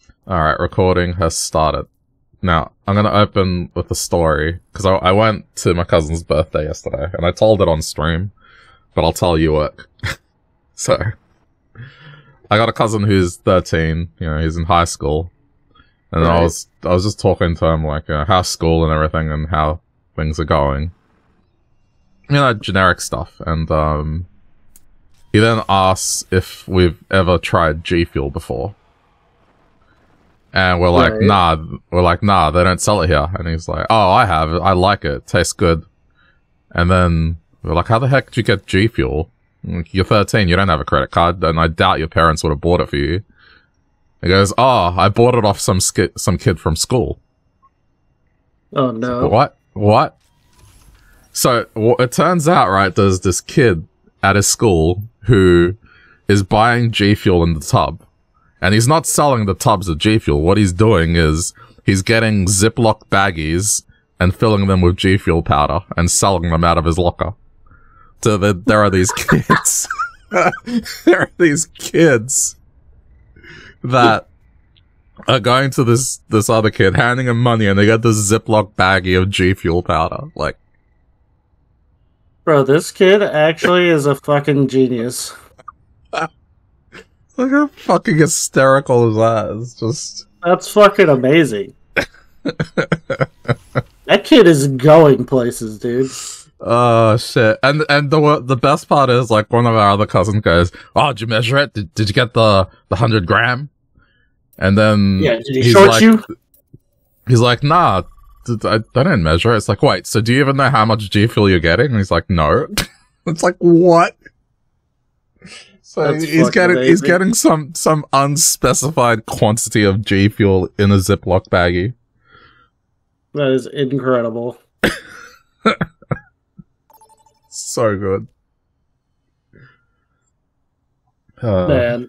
Alright, recording has started. Now, I'm gonna open with a story, because I went to my cousin's birthday yesterday, and I told it on stream, but I'll tell you what. So, I got a cousin who's 13, you know, he's in high school, and right. I was just talking to him, like, how's school and everything, and how things are going. You know, generic stuff, and, he then asks if we've ever tried G Fuel before. And we're like, nah, they don't sell it here. And he's like, oh, I have it. I like it. It tastes good. And then we're like, how the heck did you get G Fuel? You're 13. You don't have a credit card. And I doubt your parents would have bought it for you. He goes, oh, I bought it off some kid from school. Oh, no. What? So, it turns out, right, there's this kid at his school who is buying G Fuel in the tub. And he's not selling the tubs of G Fuel. What he's doing is he's getting Ziploc baggies and filling them with G Fuel powder and selling them out of his locker. So there are these kids. There are these kids that are going to this other kid, handing him money, and they get this Ziploc baggie of G Fuel powder. Like, bro, this kid actually is a fucking genius. Look how fucking hysterical is that? It's just... That's fucking amazing. That kid is going places, dude. Oh, shit. And the best part is, like, one of our other cousins goes, oh, did you measure it? Did you get the 100 gram? And then... Yeah, did he short you? He's like, nah, I didn't measure it. It's like, wait, so do you even know how much G Fuel you're getting? And he's like, no. It's like, what? So he's getting some unspecified quantity of G Fuel in a Ziploc baggie. That is incredible. So good. Man.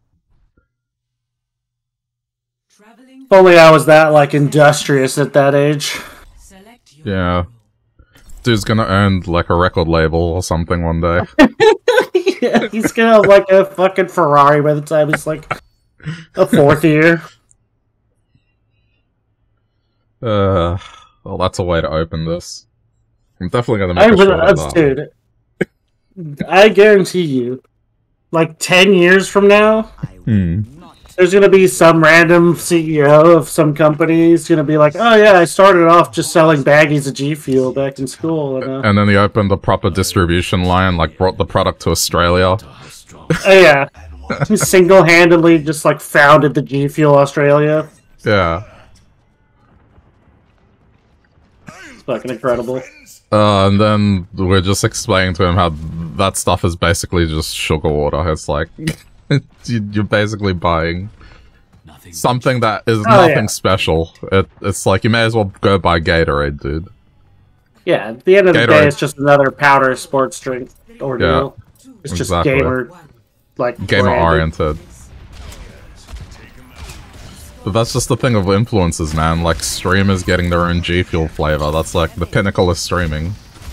If only I was that, like, industrious at that age. Yeah. Dude's gonna earn, like, a record label or something one day. Yeah, he's gonna have, like, a fucking Ferrari by the time he's, like, a fourth year. Well, that's a way to open this. I'm definitely gonna make a short of that. Dude, I guarantee you, like, 10 years from now, there's gonna be some random CEO of some company who's gonna be like, oh yeah, I started off just selling baggies of G Fuel back in school. And then he opened a proper distribution line, like brought the product to Australia. Oh yeah. He single-handedly just, like, founded the G Fuel Australia. Yeah. It's fucking incredible. And then we're just explaining to him how that stuff is basically just sugar water. It's like... You're basically buying something that is nothing special. It's like you may as well go buy Gatorade, dude. Yeah, at the end of the day, it's just another powder sports drink ordeal. Yeah, it's just gamer oriented. But that's just the thing of influencers, man. Like, streamers getting their own G Fuel flavor. That's like the pinnacle of streaming.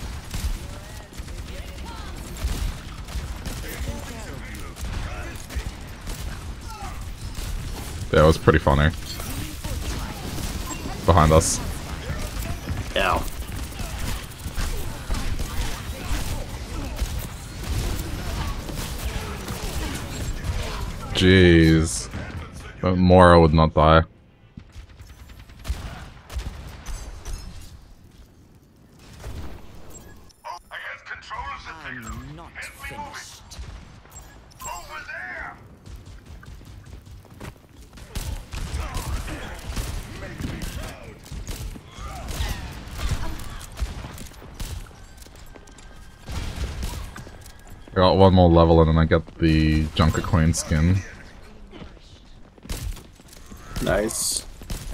Yeah, it was pretty funny. Behind us. Yeah. Jeez. But Mora would not die. I'm not finished. Over there! I got one more level and then I get the Junker Queen skin. Nice.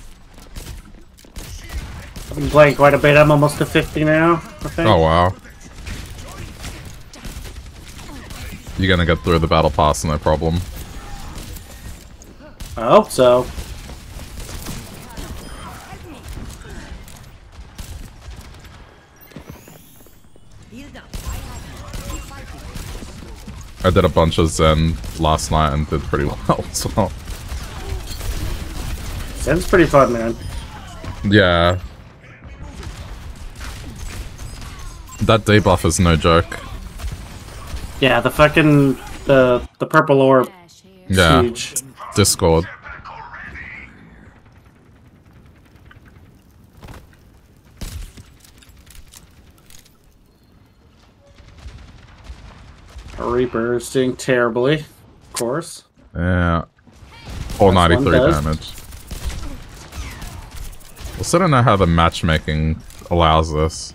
I've been playing quite a bit. I'm almost to 50 now, I think. Oh wow. You're gonna get through the battle pass, no problem. I hope so. I did a bunch of Zen last night and did pretty well as well. Zen's pretty fun, man. Yeah. That debuff is no joke. Yeah, the fucking the purple orb. Yeah. Huge. Discord. Reaper is doing terribly, of course. Yeah. 493 damage. I still don't know how the matchmaking allows this.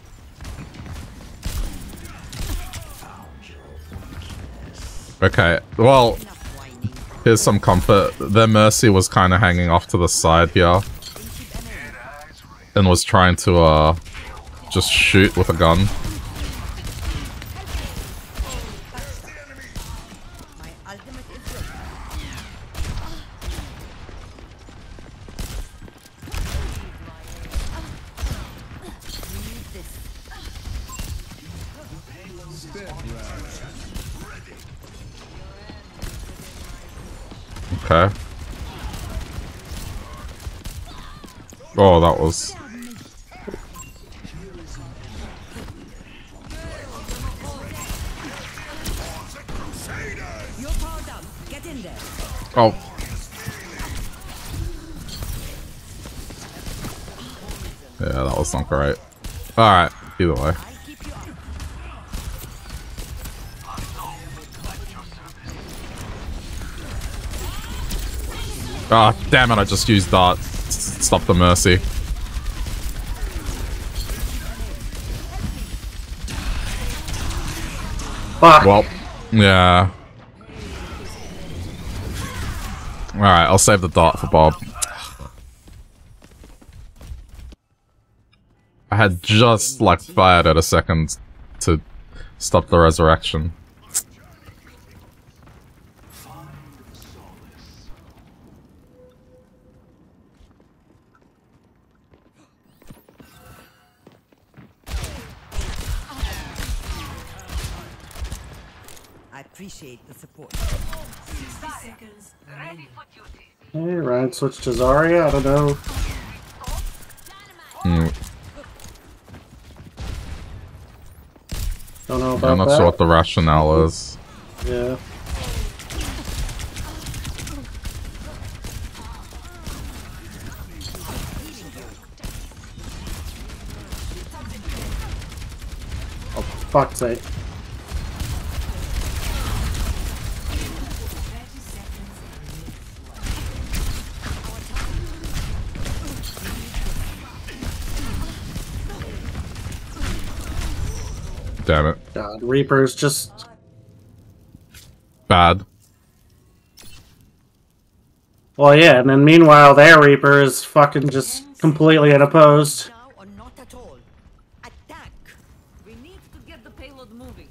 Okay, well, here's some comfort. Their Mercy was kind of hanging off to the side here. And was trying to, just shoot with a gun. Okay. Oh, that was... Oh. Yeah, that was not great. Alright, either way. Ah, oh, damn it, I just used that. Stop the Mercy. Fuck. Well, yeah. Alright, I'll save the dart for Bob. I had just, like, fired at a second to stop the resurrection. Appreciate the support. 60 seconds. Ready for duty. Hey, Ryan switched to Zarya. I don't know. Don't know about I'm not that. sure what the rationale is. Yeah. Oh, fuck's sake. Damn it. God, Reaper's just... Bad. Well, yeah, and then meanwhile, their Reaper is fucking just completely unopposed. Now or not at all. Attack. We need to get the payload moving.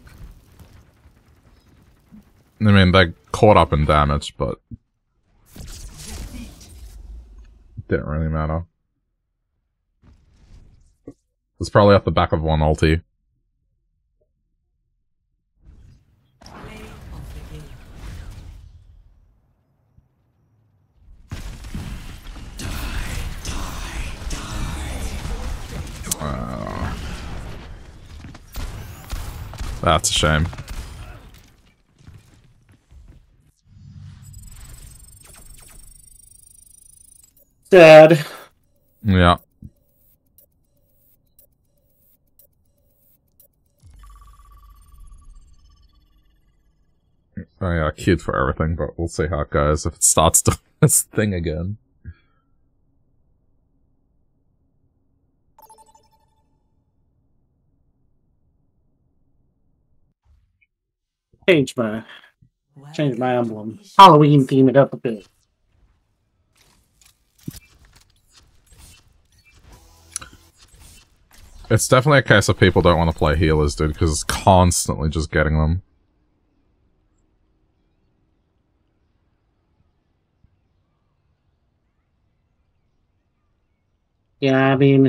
I mean, they caught up in damage, but... didn't really matter. It's probably off the back of one ulti. That's a shame. Sad. Yeah. Oh yeah, queued for everything, but we'll see how it goes if it starts doing this thing again. Change my emblem. Halloween theme it up a bit. It's definitely a case of people don't want to play healers, dude, because it's constantly just getting them. Yeah, I mean,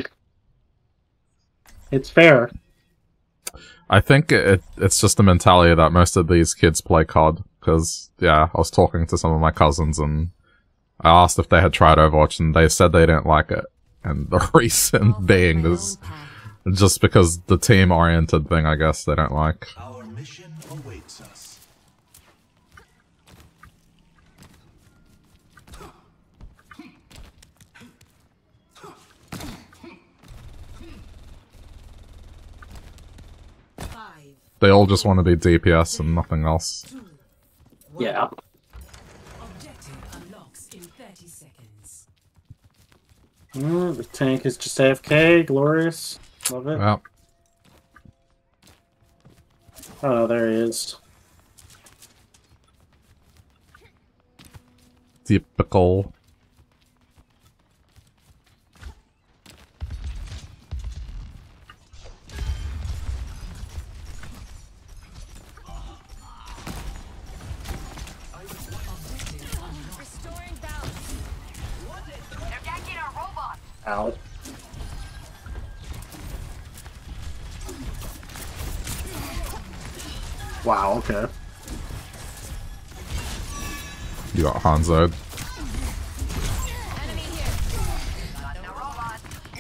it's fair. I think it's just the mentality that most of these kids play COD, because, yeah, I was talking to some of my cousins, and I asked if they had tried Overwatch, and they said they didn't like it. And the reason being is just because the team-oriented thing, I guess, they don't like. Our mission awaits us. They all just want to be DPS and nothing else. Yeah. Objective unlocks in 30 seconds. The tank is just AFK. Glorious. Love it. Yep. Oh, there he is. Typical. Restoring balance. They're attacking our robot. Ow. Wow, okay. You got Hanzo. Enemy here. Got no robot.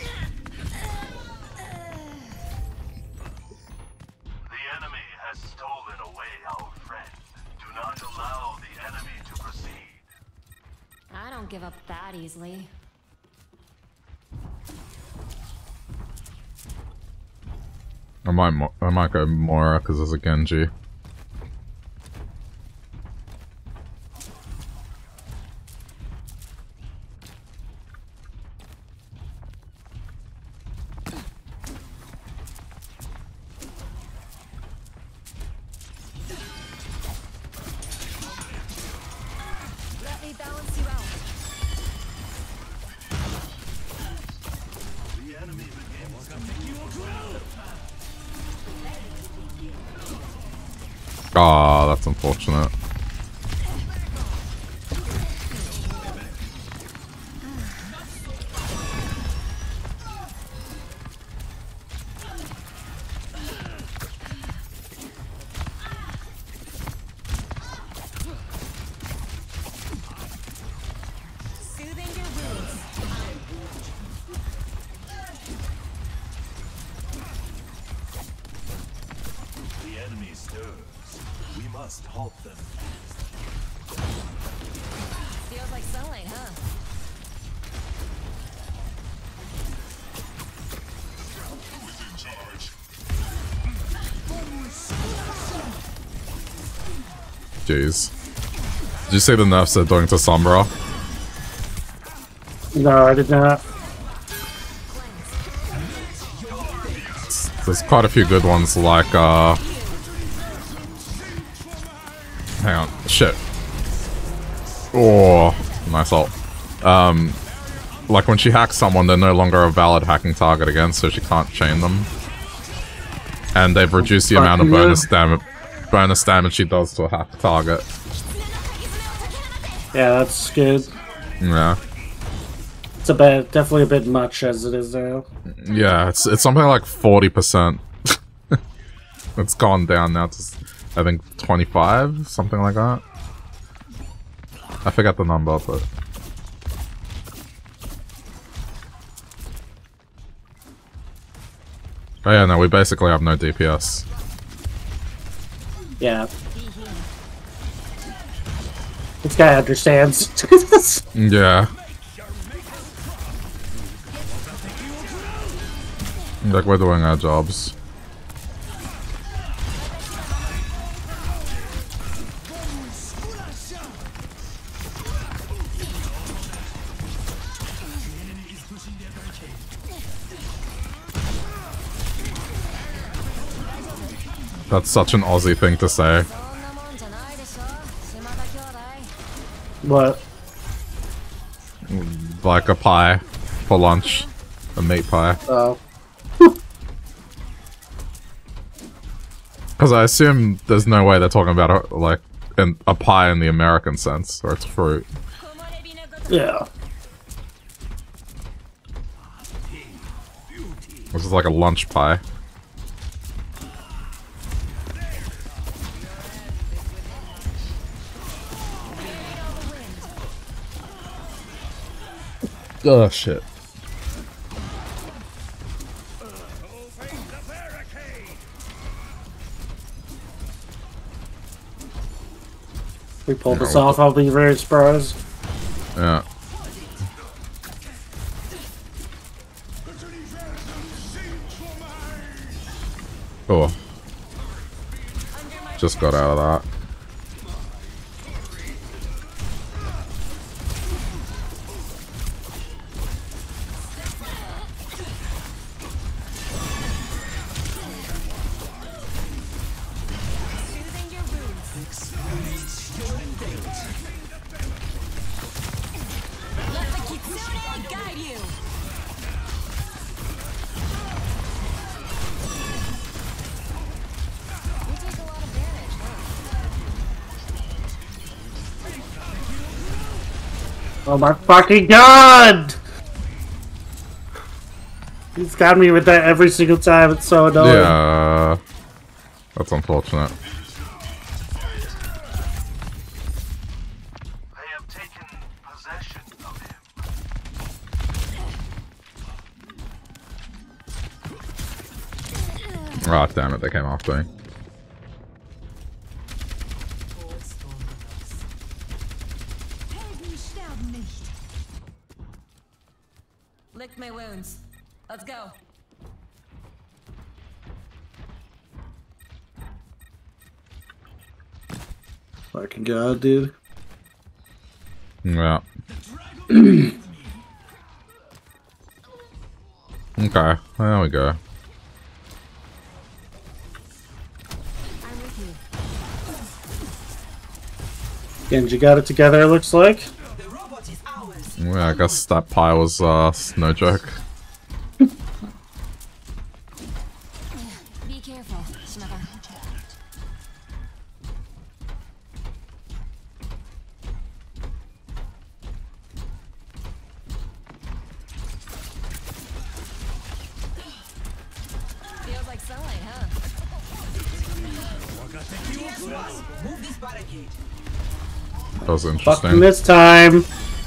The enemy has stolen away our friend. Do not allow the enemy to proceed. I don't give up that easily. I might go Moira because there's a Genji. Let me balance you out. The enemy begins to make you Ah, that's unfortunate. Soothing your wounds. The enemy stirs. We must halt them. Feels like sunlight, huh? Jeez. Did you see the nerfs they're doing to Sombra? No, I did not. There's quite a few good ones, like, hang on. Shit. Oh, nice ult. Like when she hacks someone, they're no longer a valid hacking target again, so she can't chain them. And they've reduced the amount of bonus damage she does to a hacked target. Yeah, that's good. Yeah. It's a bit, definitely a bit much as it is now. Yeah, it's something like 40%. It's gone down now to, I think, 25, something like that. I forget the number, but... Oh yeah, no, we basically have no DPS. Yeah. This guy understands. Yeah. Like, we're doing our jobs. That's such an Aussie thing to say. What? Like a pie for lunch. A meat pie. Oh. Because I assume there's no way they're talking about a pie in the American sense, or it's fruit. Yeah. This is like a lunch pie. Oh shit. We pulled this off, I'll be very surprised. Yeah. Oh. Just got out of that. Oh my fucking god! He's got me with that every single time, it's so annoying. Yeah. That's unfortunate. They have taken possession of him. Ah, damn it, they came after me. Lick my wounds. Let's go. Fucking god, dude. Yeah. Okay, there we go. I'm with you. Genji got it together, it looks like. Yeah, I guess that pie was no joke. Be careful, Snubber. Feels like sunlight, huh? That was Fucking interesting. this time.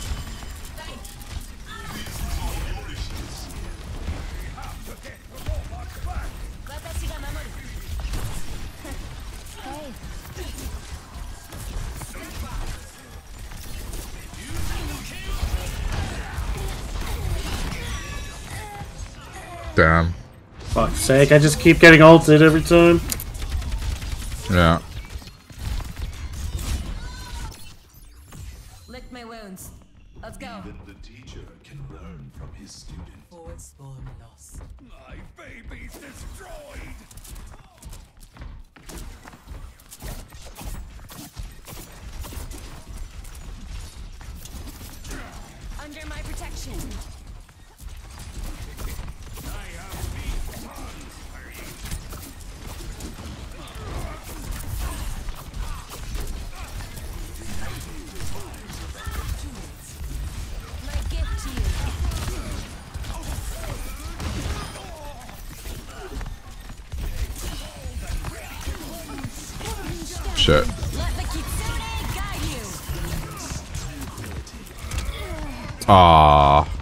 Damn. Fuck's sake, I just keep getting ulted every time. Yeah. Lick my wounds. Let's go. Even the teacher can learn from his student. Forward spawn lost. My baby's destroyed! Under my protection. My gift to you. Shit. Let the Kitsune guide you. Ah.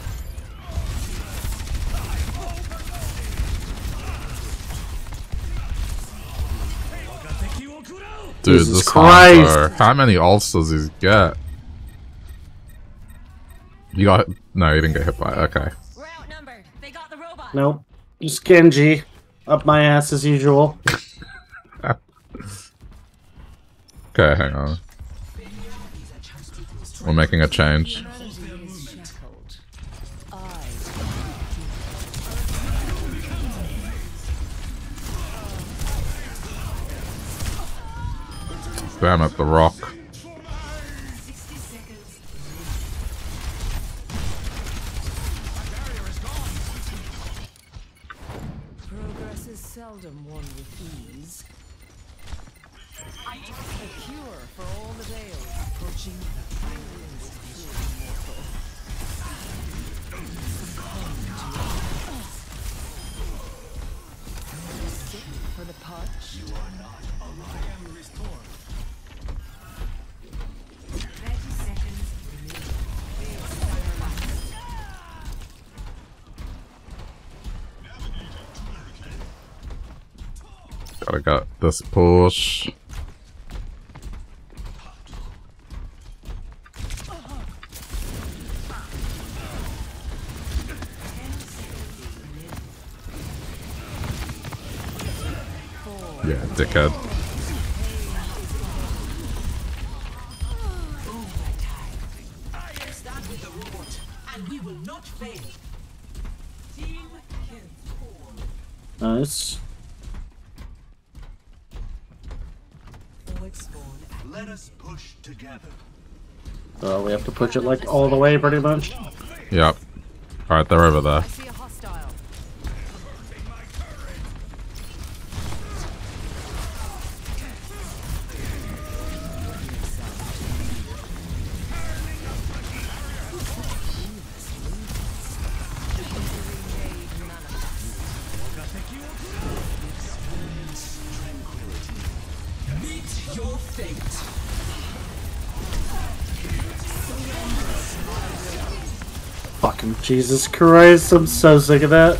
Dude, Jesus this Christ. Hunter, how many ults does he get? You got... No, you didn't get hit by it. Okay. We're outnumbered. They got the robot. Nope. Just Genji. Up my ass as usual. Okay, hang on. We're making a change. Damn it, the rock. 60 seconds. Progress is seldom won with ease. A cure for all the veils, approaching the trillions of pure mortal. Sick for the punch. 30 seconds. Gotta get this push. Yeah, dickhead. Nice. Let us push together. So we have to push it like all the way, pretty much. Yep. Alright, they're over there. I see a hostile. Fucking Jesus Christ, I'm so sick of that.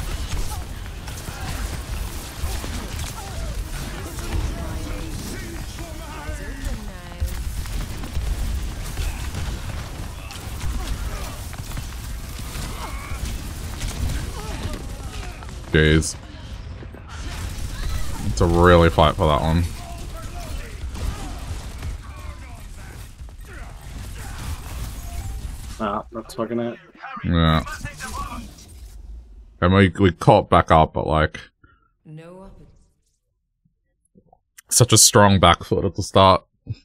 Jeez. To really fight for that one. Ah, that's fucking it. Yeah. And we caught back up, but like No. such a strong back foot at the start.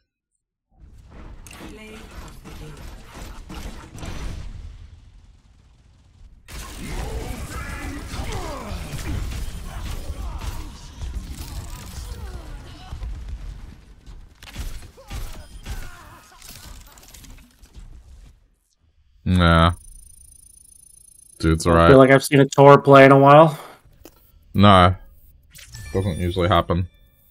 Yeah. Dude's I feel alright. like I've seen a Tor play in a while. No. Doesn't usually happen.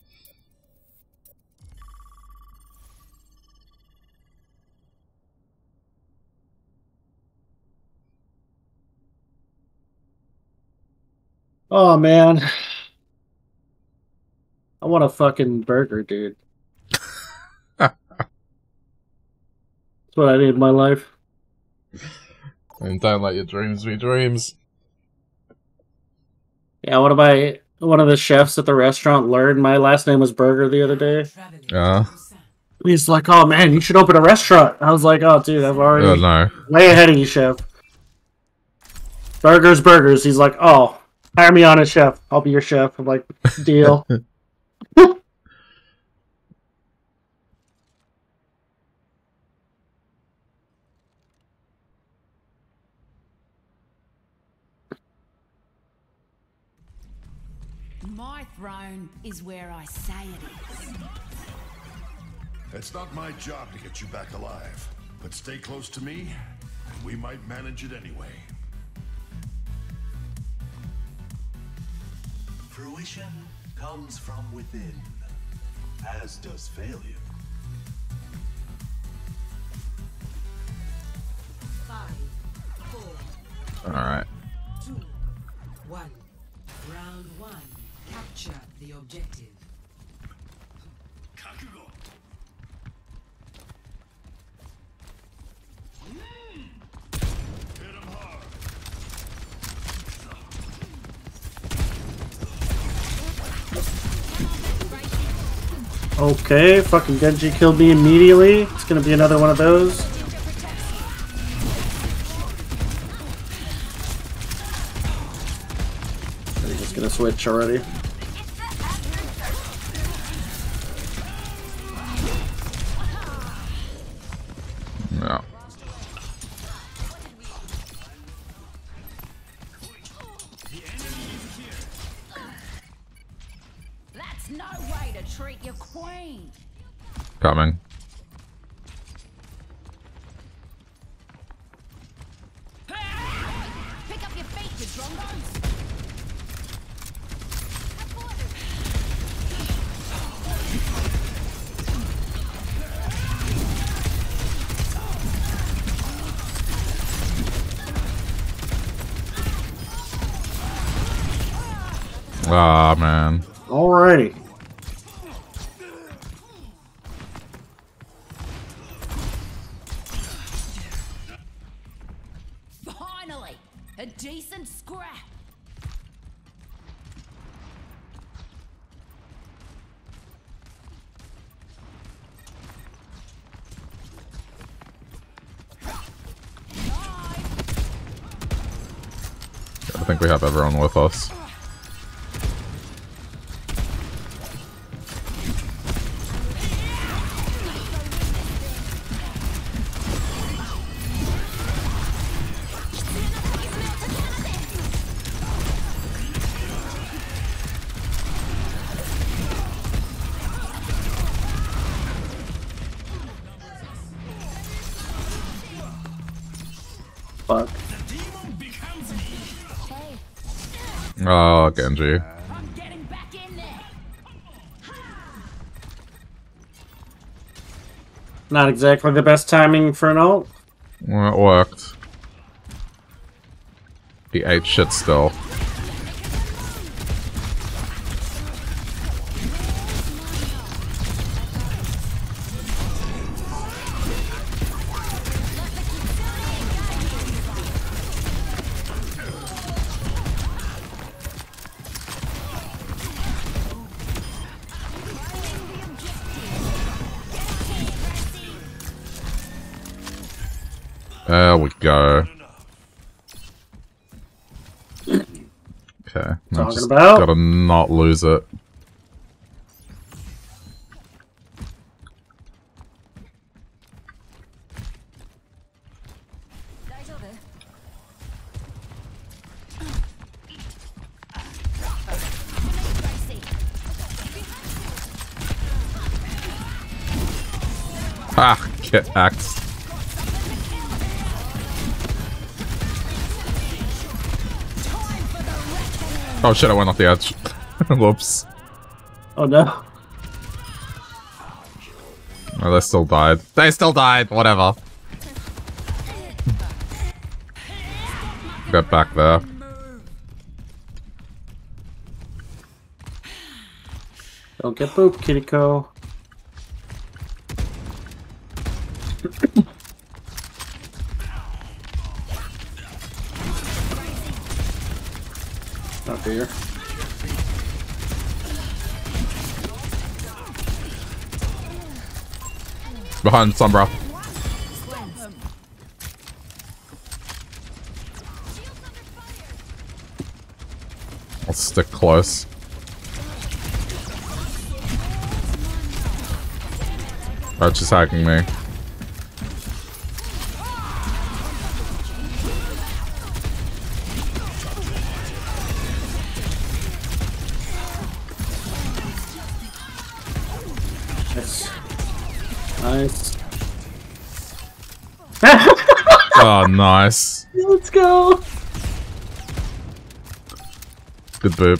Oh man. I want a fucking burger, dude. That's what I need in my life. And don't let your dreams be dreams. Yeah, one of the chefs at the restaurant learned my last name was Burger the other day. Yeah. He's like, "Oh man, you should open a restaurant." I was like, "Oh dude, I've already Oh no. way ahead of you, chef." Burgers. He's like, "Oh, hire me on as chef. I'll be your chef." I'm like, "Deal." My throne is where I say it is. It's not my job to get you back alive, but stay close to me, and we might manage it anyway. Fruition comes from within, as does failure. 5, 4, Alright. 2, 1. Round 1. Capture the objective. Hit him hard. Okay, fucking Genji killed me immediately. It's gonna be another one of those. He's just gonna switch already. Yeah. That's no way to treat your queen. Coming. Pick up your feet, you drongos. Ah, man. Alrighty. A decent scrap. I think we have everyone with us. Fuck. Oh, Genji. I'm getting back in there. Not exactly the best timing for an ult. Well, it worked. He ate shit still. There we go. Okay, now Talking just about? gotta not lose it. Ah, get axed. Oh shit, I went off the edge. Whoops. Oh no. Oh, they still died. They still died, whatever. Get back there. Don't get booped, Kiriko. Not here. Behind Sombra. I'll stick close. That's just hacking me. Nice. Oh, nice. Let's go. Good boop.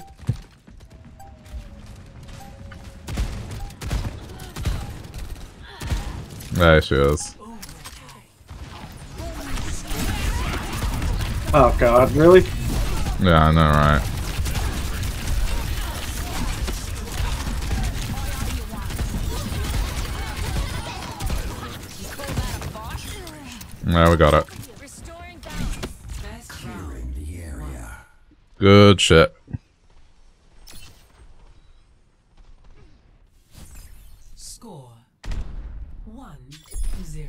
There she is. Oh god, really? Yeah, I know, right? Yeah, we got it. Good shit. Score 1-0.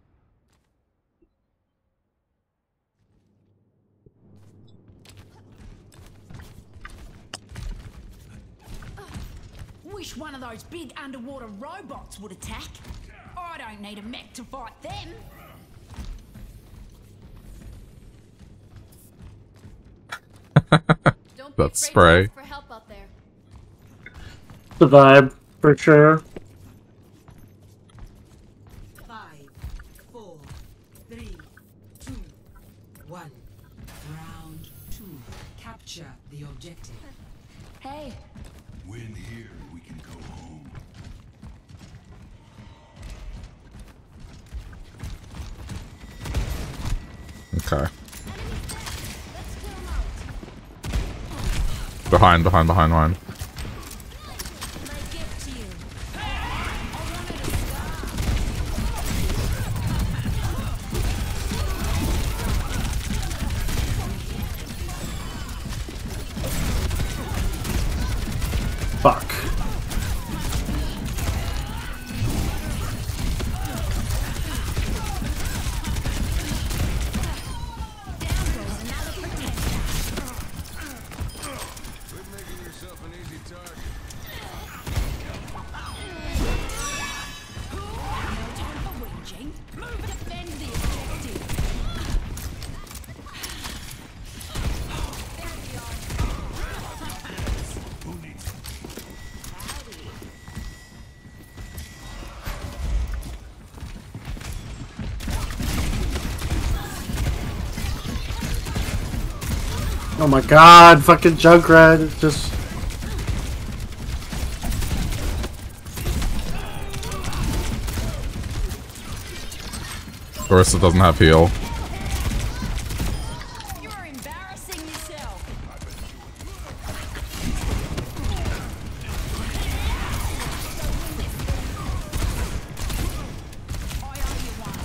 Wish one of those big underwater robots would attack. I don't need a mech to fight them. That spray. For help out there. The vibe, for sure. 5, 4, 3, 2, 1. Round 2. Capture the objective. Hey, Win here, we can go home. Okay. Behind. my gift to you. Fuck. Quit making yourself an easy target. No time for whinging. Move and defend the objective. Who needs it? Oh my god, fucking Junkrat is just... Orisa doesn't have heal. You are embarrassing yourself. I owe you one.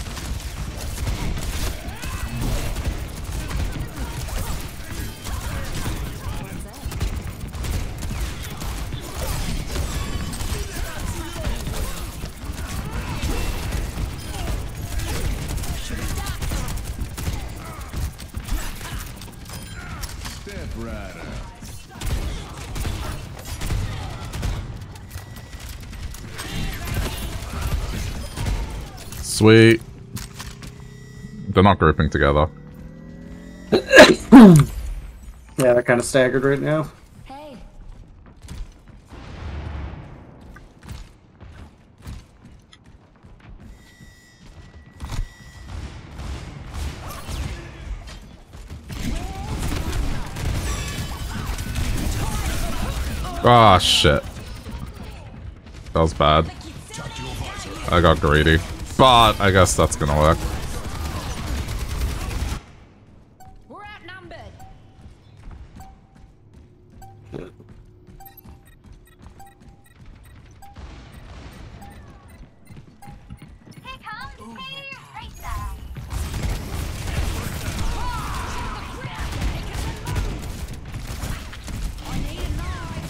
Step right up. Sweet. They're not grouping together. Yeah, they're kind of staggered right now. Hey. Ah, shit. That was bad. I got greedy. But I guess that's gonna work. We're outnumbered. Here comes Team Racer. I need a knife.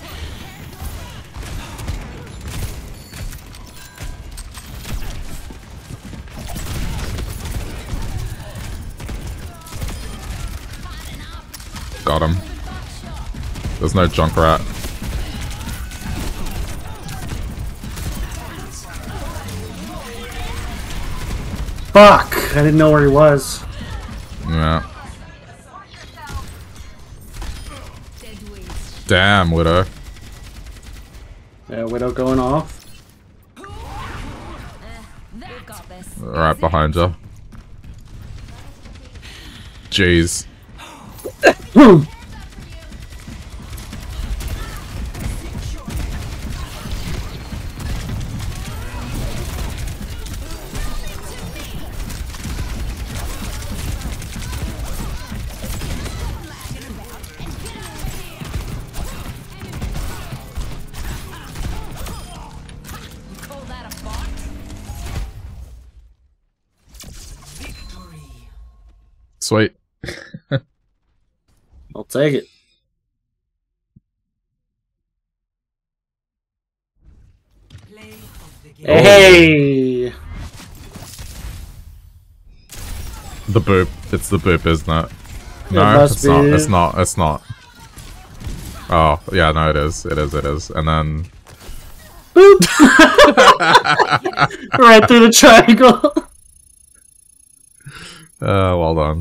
Got him. There's no Junkrat. Fuck! I didn't know where he was. Yeah. Watch yourself. Dead weight. Damn, Widow. Yeah, Widow going off. We've got this. Right behind you. Jeez. Call that a bot? Sweet. I'll take it. Hey! The boop. It's the boop, isn't it? It No, must it's not. be. It's not. It's not. Oh, yeah, no, it is. It is. It is. And then... Right through the triangle. well done.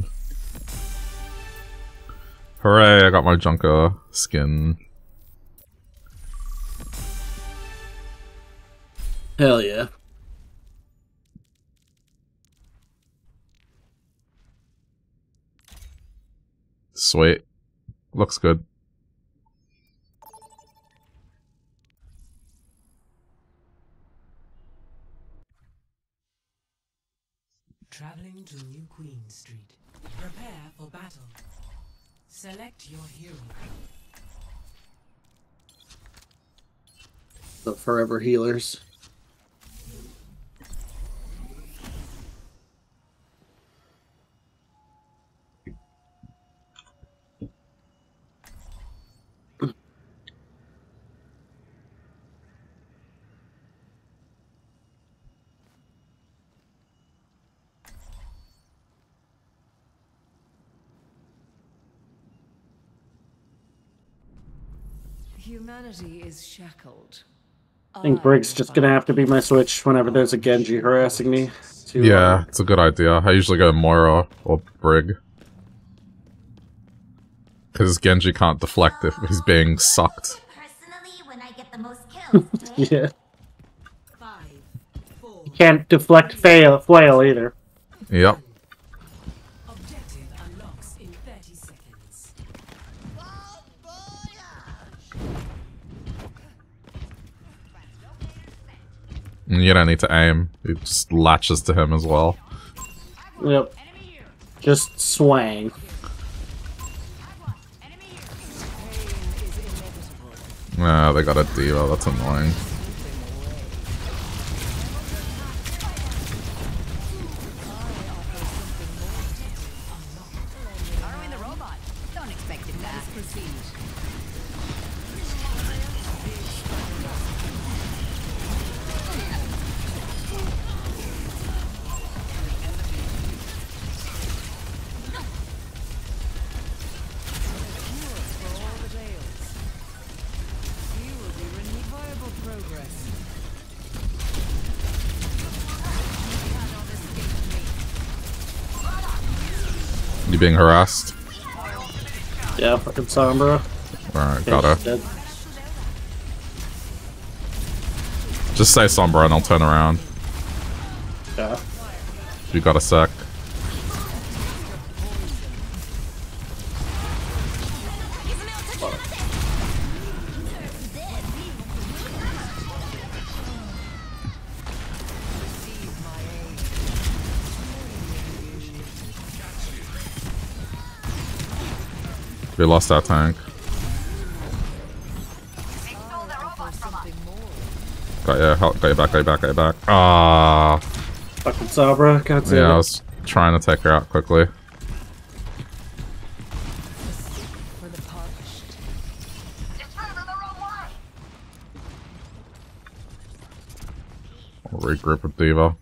Hooray, I got my Junker skin. Hell yeah. Sweet. Looks good. Traveling to New Queen Street. Prepare for battle. Select your hero. The forever healers. Humanity is shackled. I think Brig's just gonna have to be my switch whenever there's a Genji harassing me. Yeah, it's a good idea. I usually go Moira or Brig. Because Genji can't deflect if he's being sucked. Personally, when I get the most kills, Yeah. 5, 4. You can't deflect flail either. Yep. Objective unlocks in 30 seconds. And you don't need to aim. It just latches to him as well. Yep. Just swang. Ah, they got a diva. That's annoying. Borrowing the robot. Don't expect it back. Proceed. You being harassed? Yeah, fucking Sombra. Alright, Okay, got her. she's dead. Just say Sombra and I'll turn around. Yeah. You got a sec. We lost our tank. Got you back, got you back. Ah. Fucking Sombra, can't say Yeah, I it. was trying to take her out quickly. I'll regroup with Diva.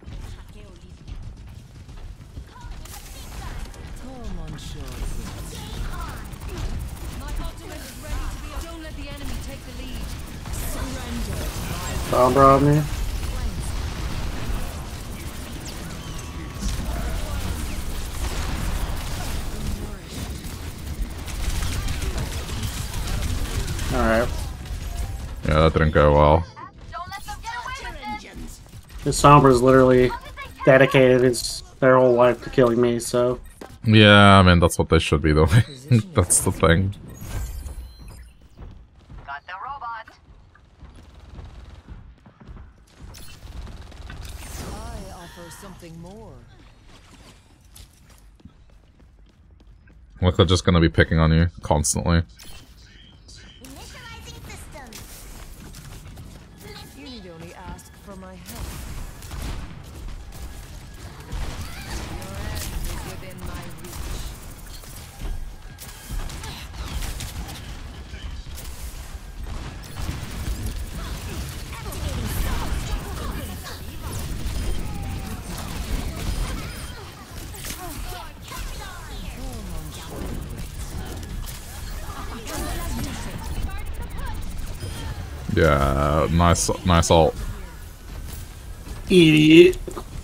Sombra on me. Alright. Yeah, that didn't go well. This Sombra's literally dedicated their whole life to killing me, so... Yeah, I mean, that's what they should be doing. That's the thing. Got the robot. I offer something more. Like they're just gonna be picking on you constantly. initializing systems. You need only ask for my help. Your end is within my reach. Yeah, nice ult. Idiot.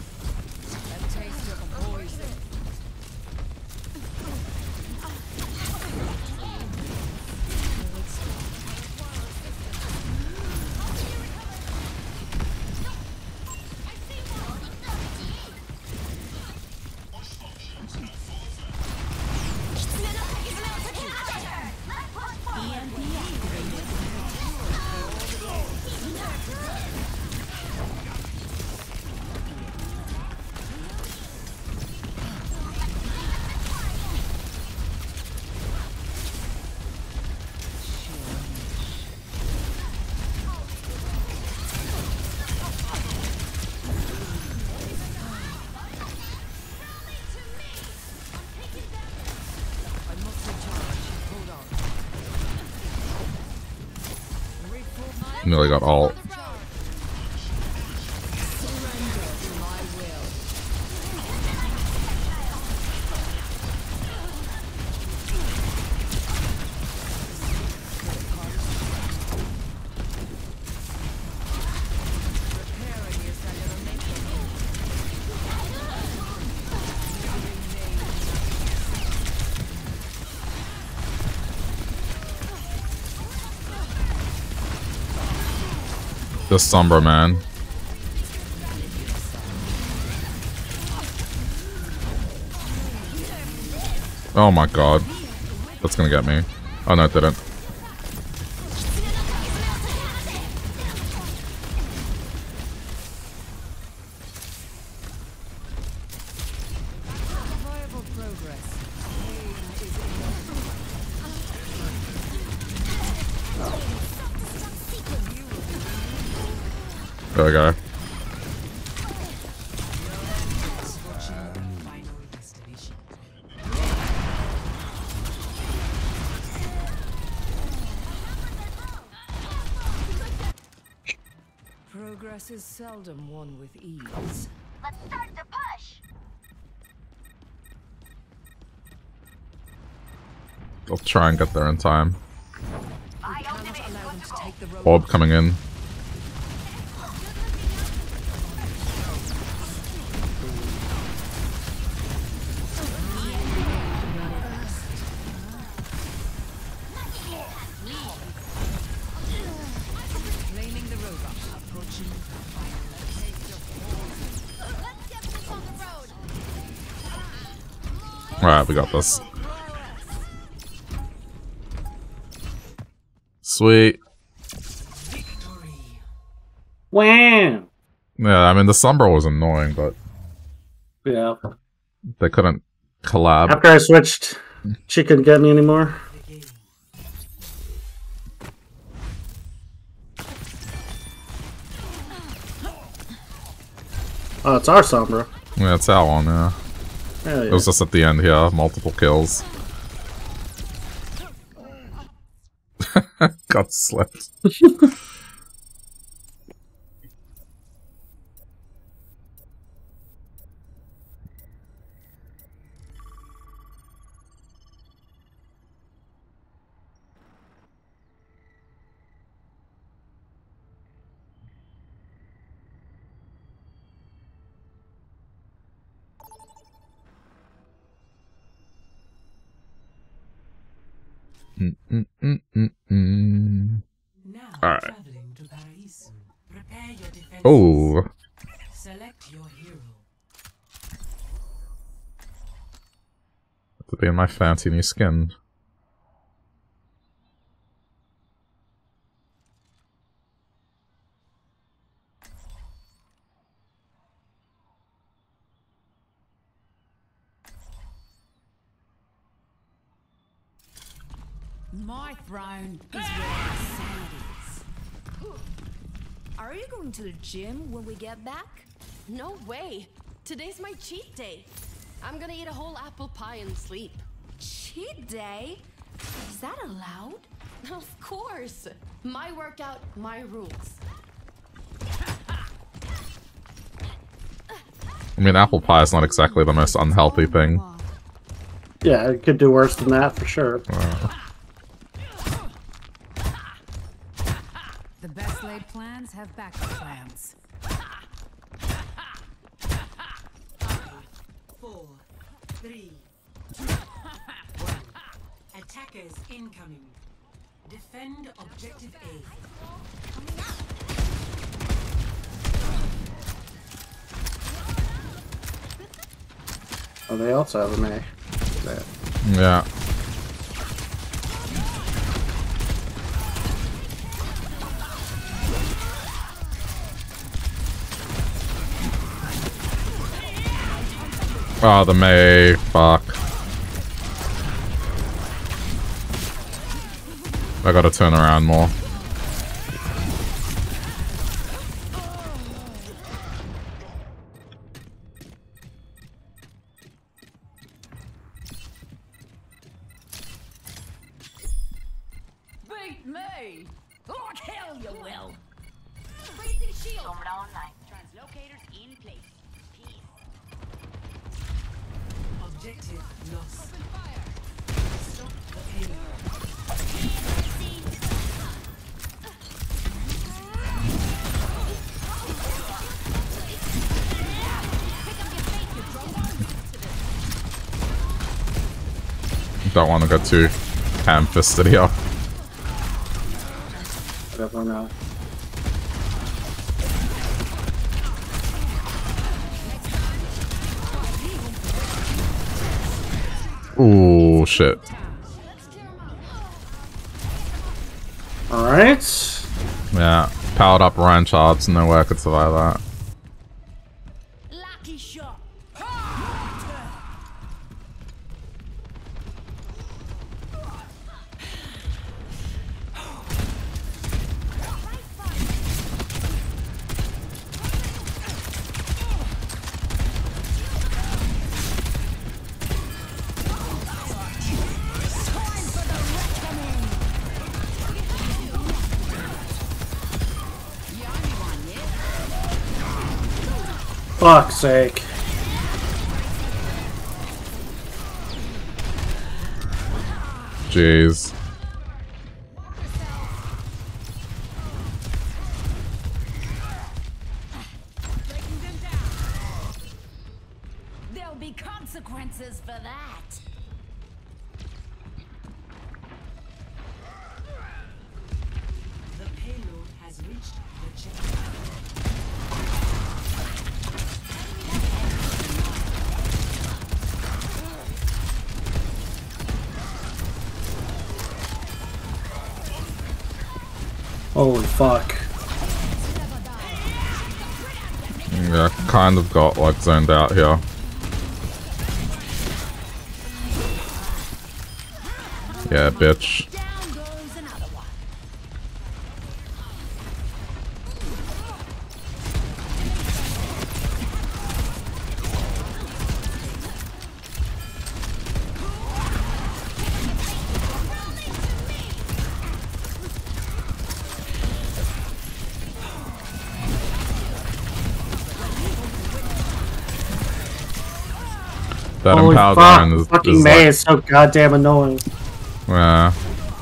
Nearly got ult. The Sombra, man. Oh my god. That's gonna get me. Oh no, it didn't. There we go. Progress is seldom won with ease. Let's start the push. I'll try and get there in time. I ultimate is good to go. Orb coming in. Alright, we got this. Sweet. Wow. Yeah, I mean, the Sombra was annoying, but Yeah. they couldn't collab. After I switched, she couldn't get me anymore. Oh, it's our Sombra. Yeah, it's that one, yeah. Hell yeah. It was just at the end here, multiple kills. Got slipped. Alright. Oh. Select your hero. To be in my fancy new skin. My throne is where the sand is. Are you going to the gym when we get back? No way. Today's my cheat day. I'm gonna eat a whole apple pie and sleep. Cheat day? Is that allowed? Of course. My workout, my rules. I mean, apple pie is not exactly the most unhealthy thing. Yeah, it could do worse than that for sure. The best laid plans have backup plans. 4, 3, 2, 1. Attackers incoming. Defend objective A. Oh, they also have a May. That. Yeah. Oh, the May. Fuck. I gotta turn around more. Beat me! Like hell you will! Raising shield. Sombra online. Translocators in place. Peace. Objective lost. Stop the payload. Don't want to go too ham-fisted here. Definitely not. Ooh, shit. Alright. Yeah, powered up Ryan Chards, no way I could survive that. Lucky shot. Fuck's sake. Jeez. There'll be consequences for that. The payload has reached the checkpoint. Holy fuck. Yeah, kind of got like zoned out here. Yeah, bitch. That Holy empowered fuck, Ryan is fucking like, Mei is so goddamn annoying. yeah.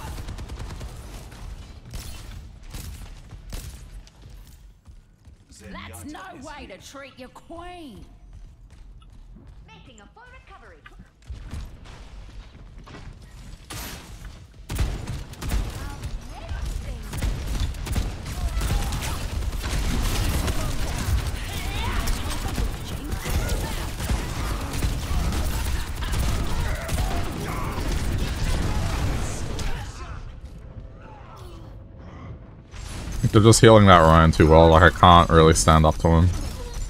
That's no way to treat your queen. Making a full recovery. They're just healing that Ryan too well, like I can't really stand up to him.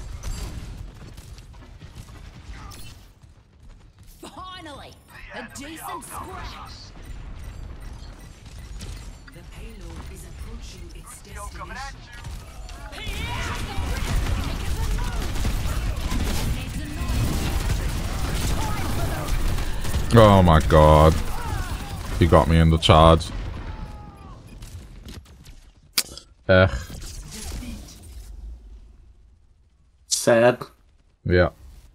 Finally, a decent scratch. The payload is approaching its destination. Oh my god. He got me in the charge. Ugh. Sad. Yeah.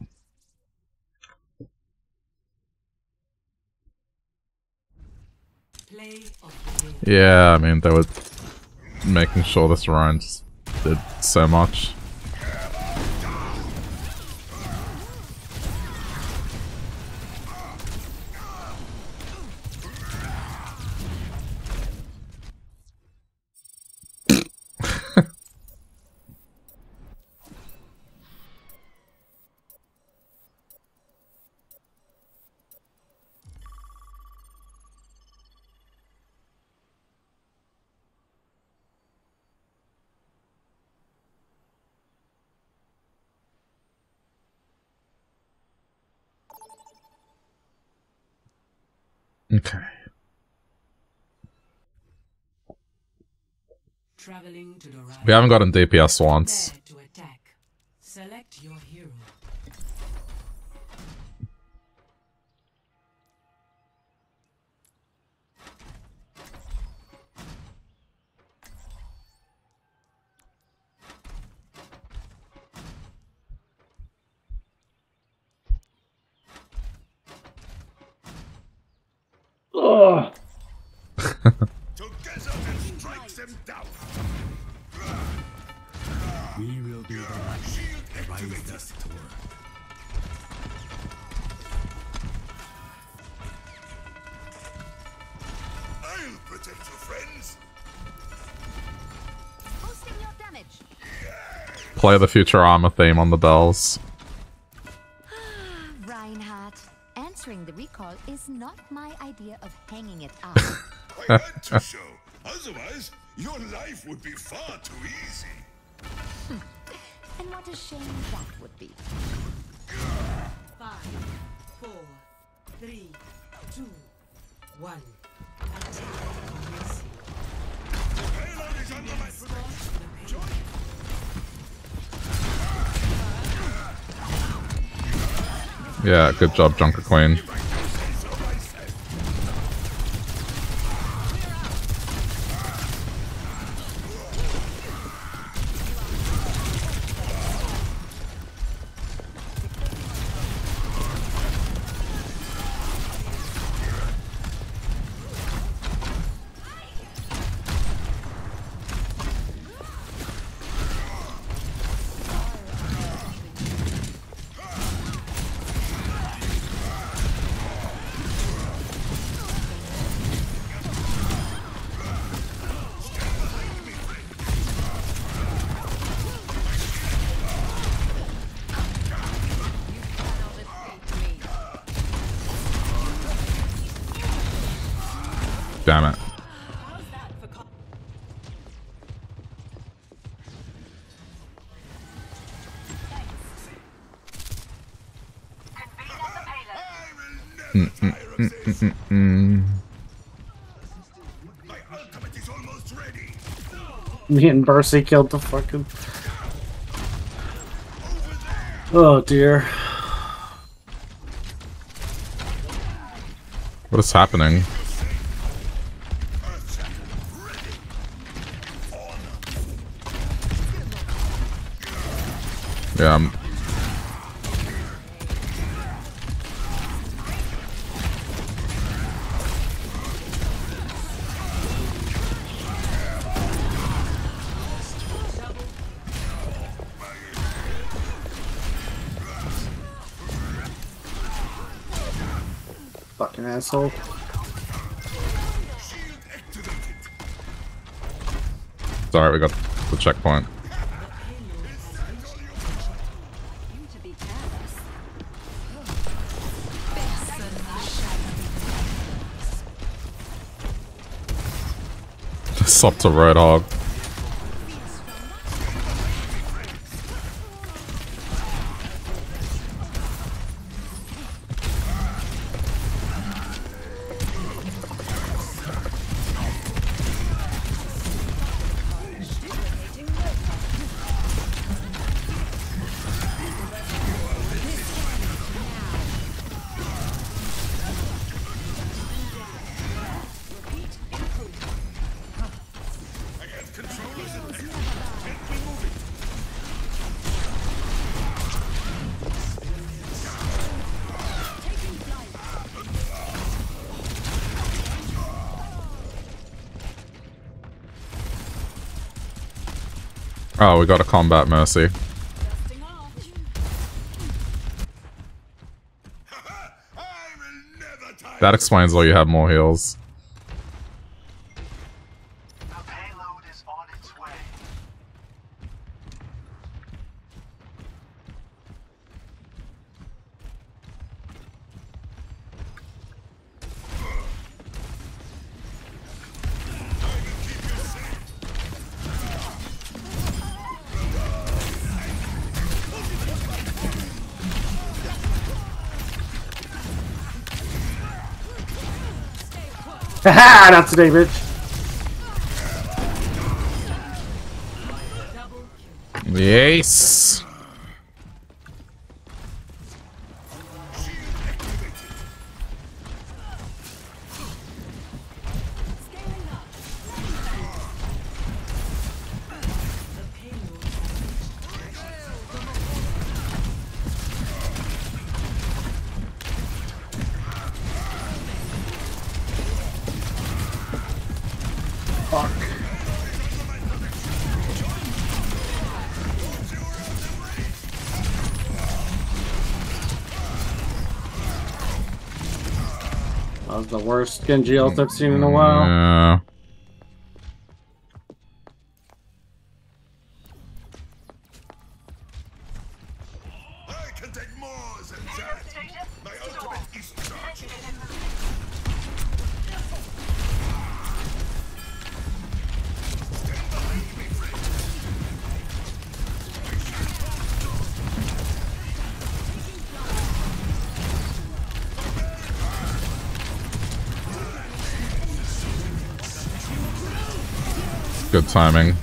Yeah, I mean, they were making sure this Ryan just did so much. Okay. Traveling to the right. We haven't gotten DPS once. To attack. Select your hero. Ugh. Together and strike them down. We will be the light that rises us toward. I'll protect you, friends. Boosting your damage. Play the Futurama theme on the bells. Reinhardt, answering the recall wall is not my idea of hanging it up. I had to show. Otherwise, your life would be far too easy. And what a shame that would be. 5, 4, 3, 2, 1. Attack commencing. Payload is under my protection. Yeah, good job, Junker Queen. Damn it. Me and Mercy killed the fucking... Oh dear. What is happening? Yeah, Fucking asshole. sorry, we got the checkpoint. Up to Roadhog. Oh, we got a combat Mercy. That explains why you have more heals. Haha, not today, bitch. Yes. That was the worst Genji ult I've seen in a while. Yeah. I can take more than that. My ultimate is charging. Good timing.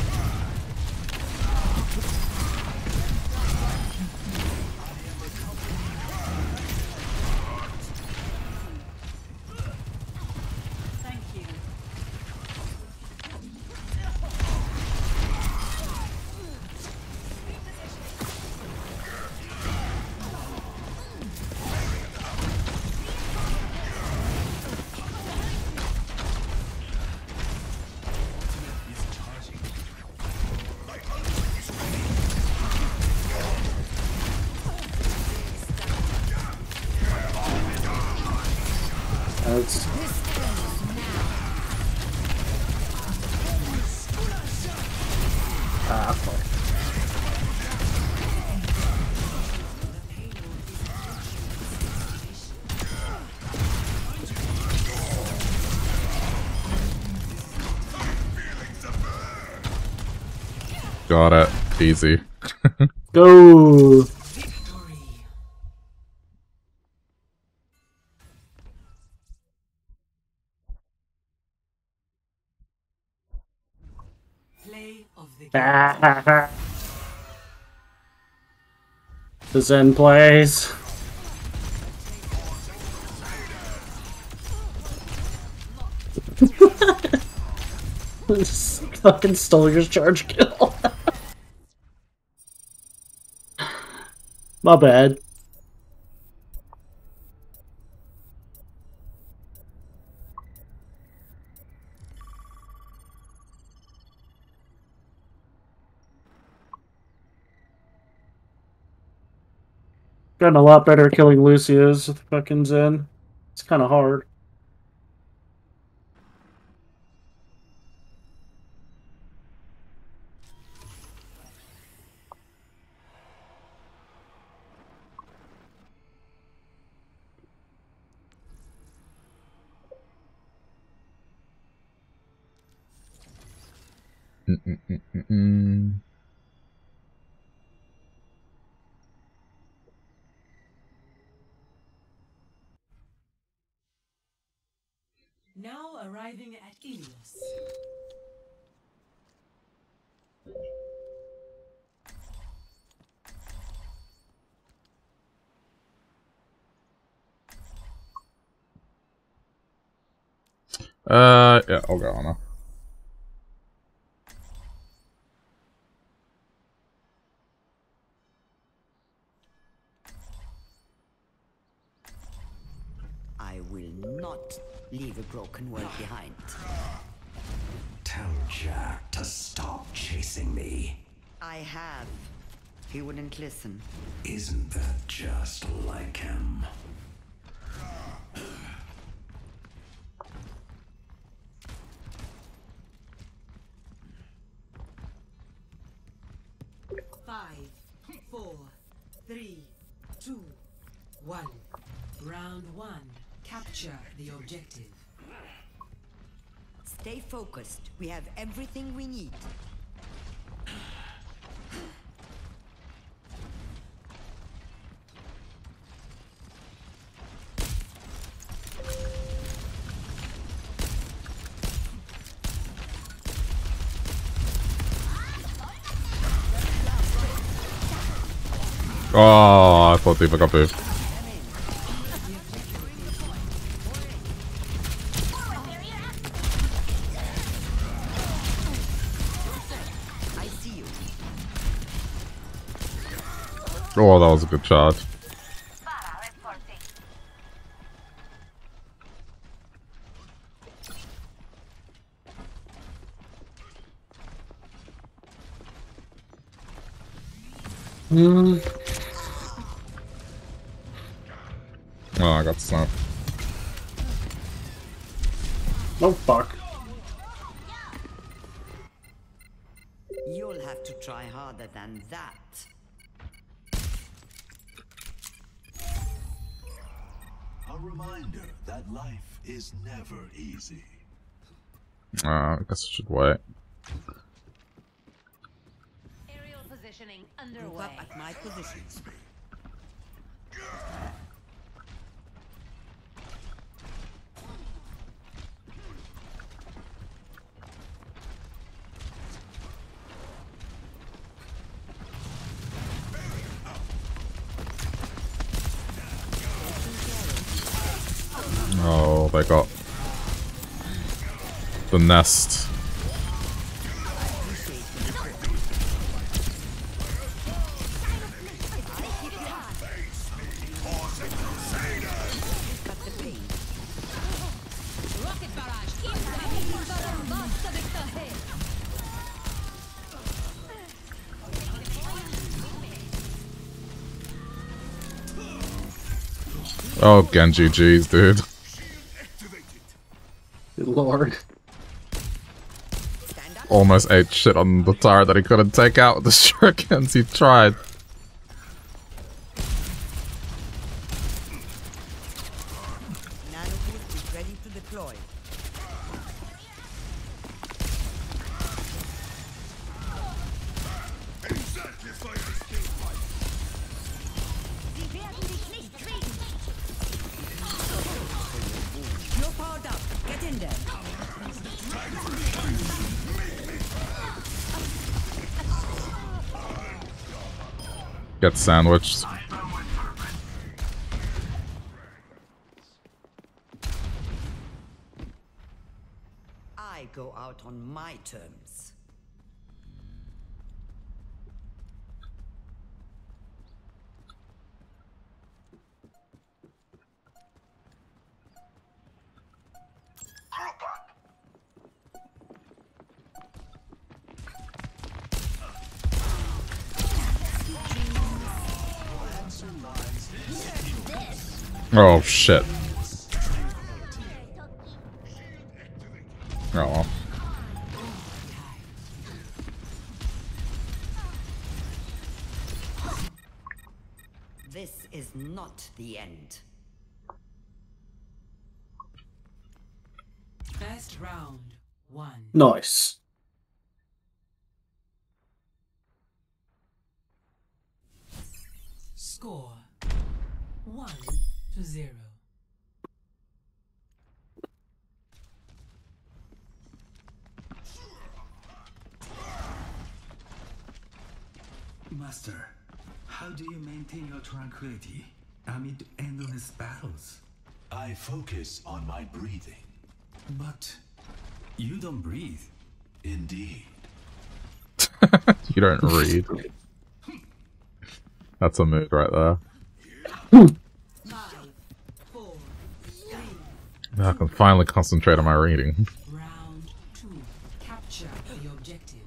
Got it. Easy. Go. Play of the game. The Zen plays. Just fucking stole your charge kill. My bad. Gotten a lot better at killing Lucius with fucking Zen. It's kind of hard. Now arriving at Ilios. Yeah, I'll go on. I will not leave a broken world behind. Tell Jack to stop chasing me. I have. He wouldn't listen. Isn't that just like him? Five, 4, 3, 2, 1. Round 1. Capture the objective. Stay focused. We have everything we need. Oh, I thought Diva got boofed. Oh, that was a good charge. Oh, I got snapped. Oh, fuck. You'll have to try harder than that. A reminder that life is never easy. I guess I should wait. Aerial positioning Move underway. up at my position. Oh, they got the nest. Oh, Genji, jeez, dude. Good lord. Almost ate shit on the turret that he couldn't take out with the shurikens. He tried. Ready to deploy. You're powered up. Get in there. Get sandwiched. I go out on my terms. Oh shit. Oh well. This is not the end. First round, 1. Nice. Score 1-0. Master, how do you maintain your tranquility amid endless battles? I focus on my breathing. But you don't breathe. Indeed. You don't read. That's a mood right there. 5, 4, 3. Now I can finally concentrate on my reading. Round 2. Capture the objective.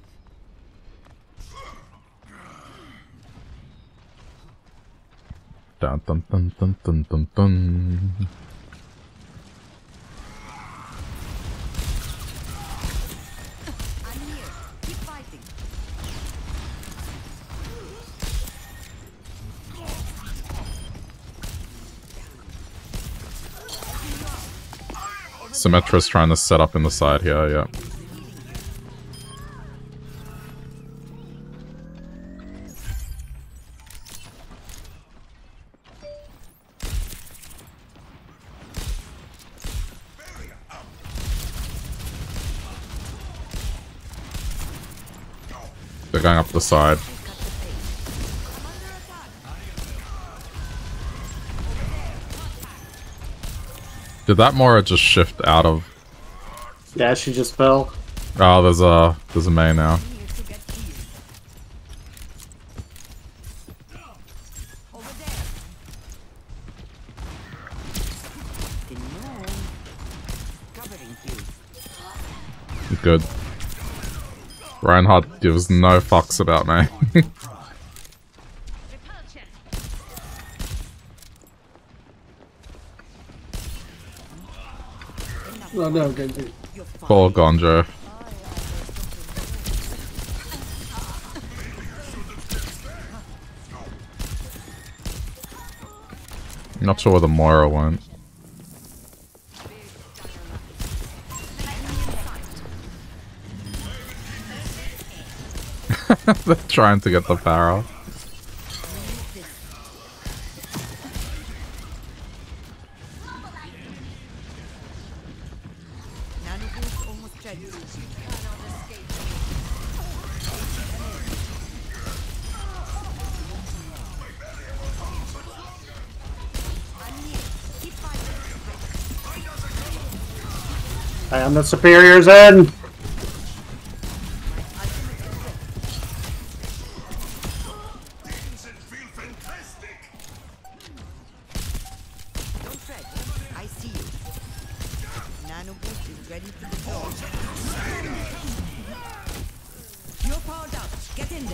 Dun dun dun dun dun dun dun. I'm here. Keep fighting. Symmetra's trying to set up in the side here, yeah. They're going up the side. Did that Mora just shift out of? Yeah, she just fell. Oh, there's a Mei now. Good. Reinhardt gives no fucks about me. Oh no, Genji. Poor Gonjo. Not sure where the Moira went. They're trying to get the Pharah. I am the superior Zen. Don't fret. I see you. Nano boost is ready to deploy. You're powered up. Get in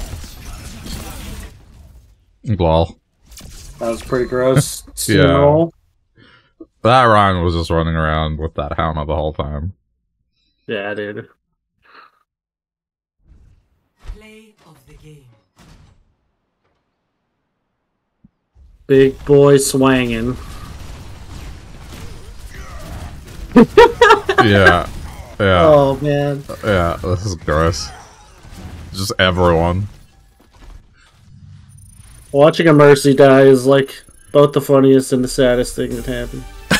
there. Lol. That was pretty gross. Yeah. Roll. That Ryan was just running around with that hammer the whole time. Yeah, dude. Play of the game. Big boy swanging. Yeah. Yeah. Oh, man. Yeah, this is gross. Just everyone. Watching a Mercy die is like both the funniest and the saddest thing that happened.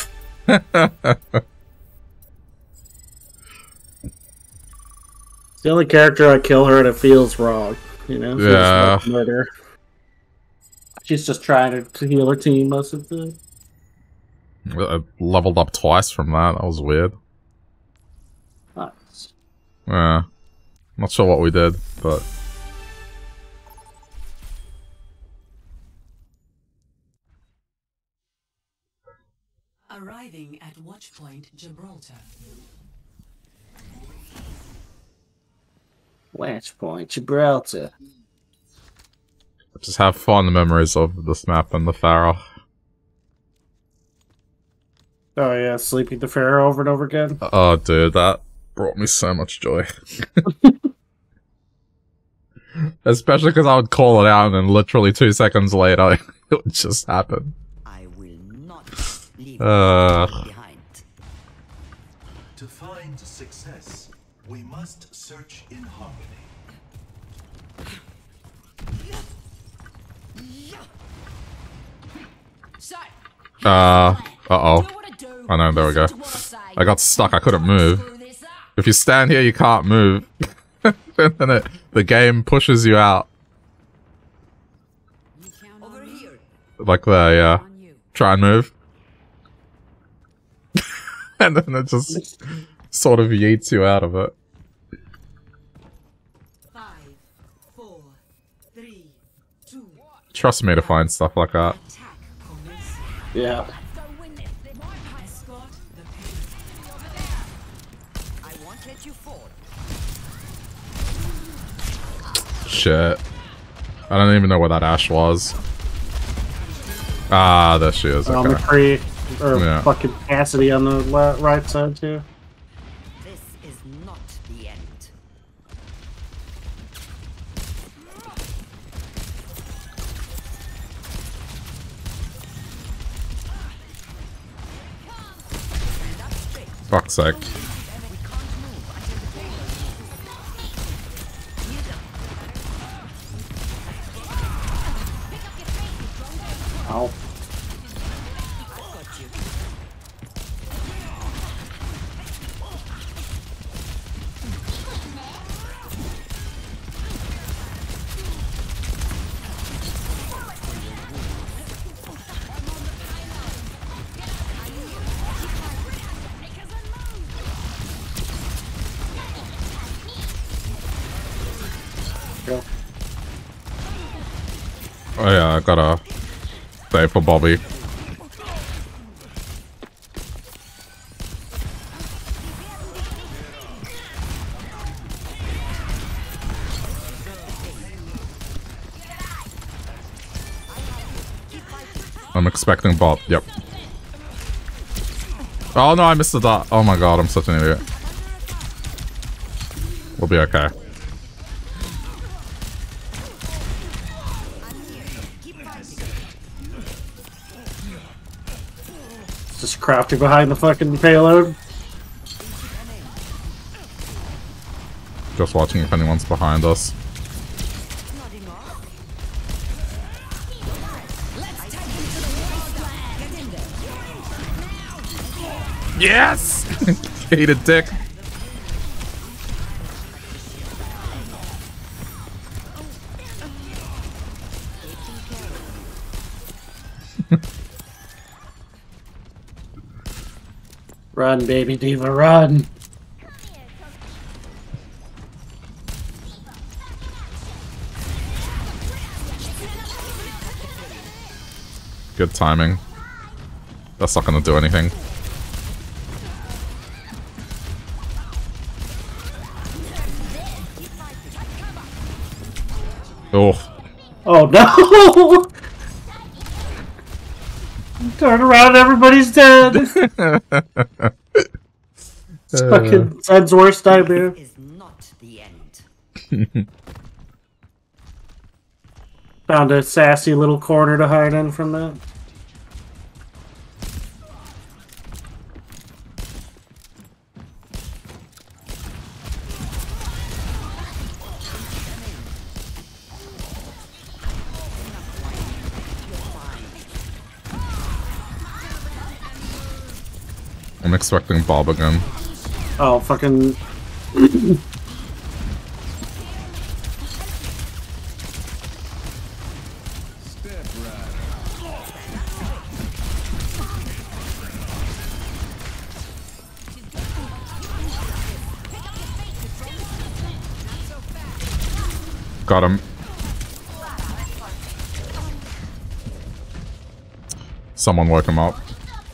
It's the only character I kill her and it feels wrong, you know? Feels Yeah. like murder. She's just trying to heal her team most of the time. I leveled up twice from that. That was weird. Nice. Yeah. Not sure what we did, but... Arriving at Watchpoint Gibraltar. Watchpoint Gibraltar. Just have fond memories of this map and the Pharaoh. Oh yeah, sleeping the Pharaoh over and over again. Oh, dude, that brought me so much joy. Especially because I would call it out and then literally 2 seconds later, it would just happen. I will not leave behind. To find success, we must search in harmony. Uh-oh. Oh no, there we go. I got stuck, I couldn't move. If you stand here, you can't move. And then the game pushes you out. Like there, yeah. Try and move. And then it just sort of yeets you out of it. 5, 4, 3, 2. Trust me to find stuff like that. Yeah. I won't let you fall. Shit. I don't even know where that Ash was. Ah, there she is. On Okay. the tree, or Yeah. fucking Cassidy on the right side too. This is not the end. Fuck's sake. Ow. Go. Oh yeah, I gotta save for Bobby. I'm expecting Bob, yep. Oh no, I missed the dot. Oh my god, I'm such an idiot. We'll be okay. Just crouching behind the fucking payload. Just watching if anyone's behind us. Yes! Eat a dick. Run, baby diva, run. Good timing. That's not gonna do anything. Oh. Oh no! Turn around, everybody's dead! It's fucking Zed's worst nightmare. Is not the end. Found a sassy little corner to hide in from that. I'm expecting Bob again. Oh, fucking... Got him. Someone woke him up.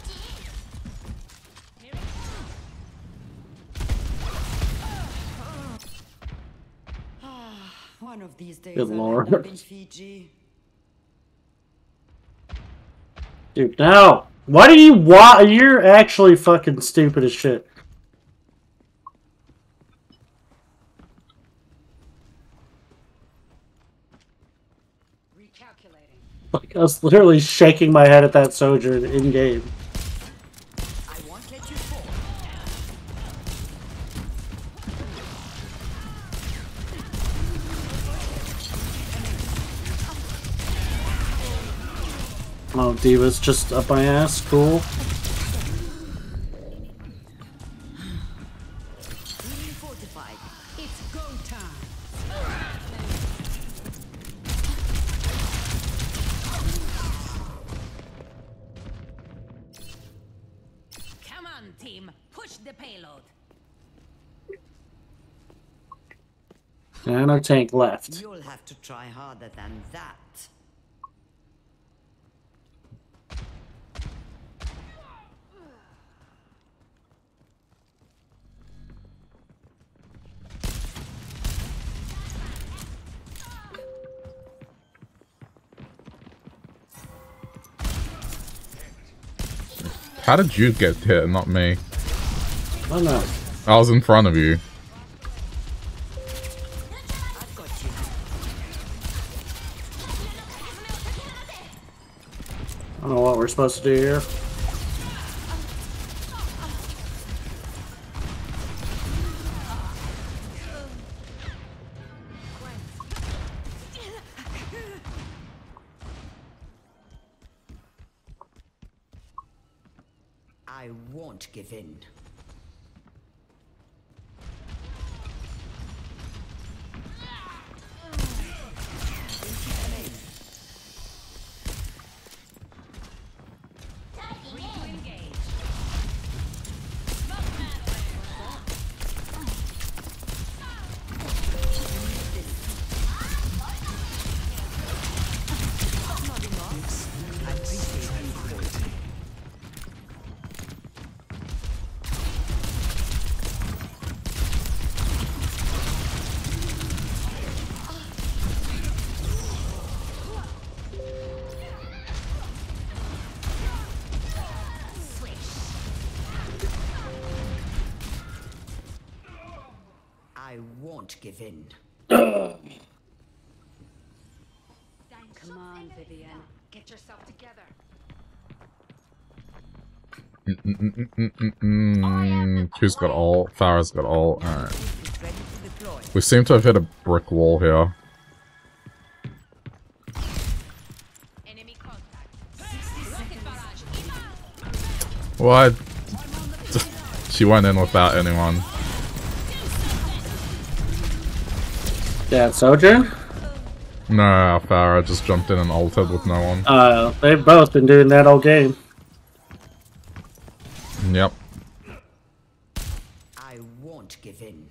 One of these days Good I'll lord. end up in Fiji. Dude, no! Why do you want? You're actually fucking stupid as shit. Like, I was literally shaking my head at that Sojourn in-game. I won't let you fall. Oh, Diva's just up my ass. Cool. It's go time. Come on, team. Push the payload. And our tank left. You'll have to try harder than that. How did you get hit and not me? Oh no. I was in front of you. I don't know what we're supposed to do here. I won't give in. I won't give in. Come on, Vivian. Get yourself together. Who's got all? Farah's got all. Alright. We seem to have hit a brick wall here. What? She went in without anyone. Yeah, Sojourn? No, Farah just jumped in and ulted with no one. They've both been doing that all game. Yep. I won't give in.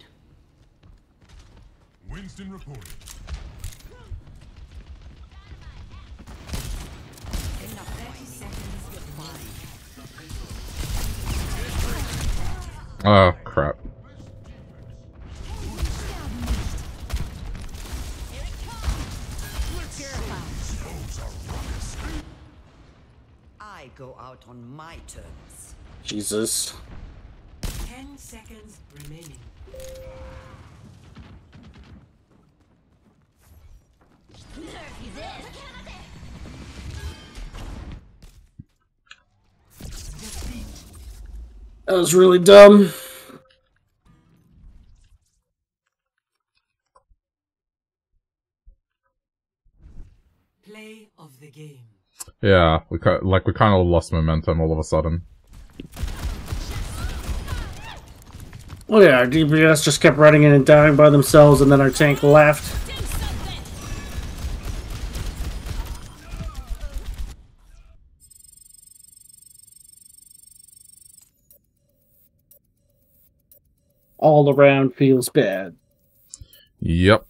Winston reported. Oh, crap. I go out on my terms. Jesus. 10 seconds remaining. That was really dumb. Play of the game. Yeah, we kind of lost momentum all of a sudden. Well, yeah, our DPS just kept running in and dying by themselves, and then our tank left. All around feels bad. Yep.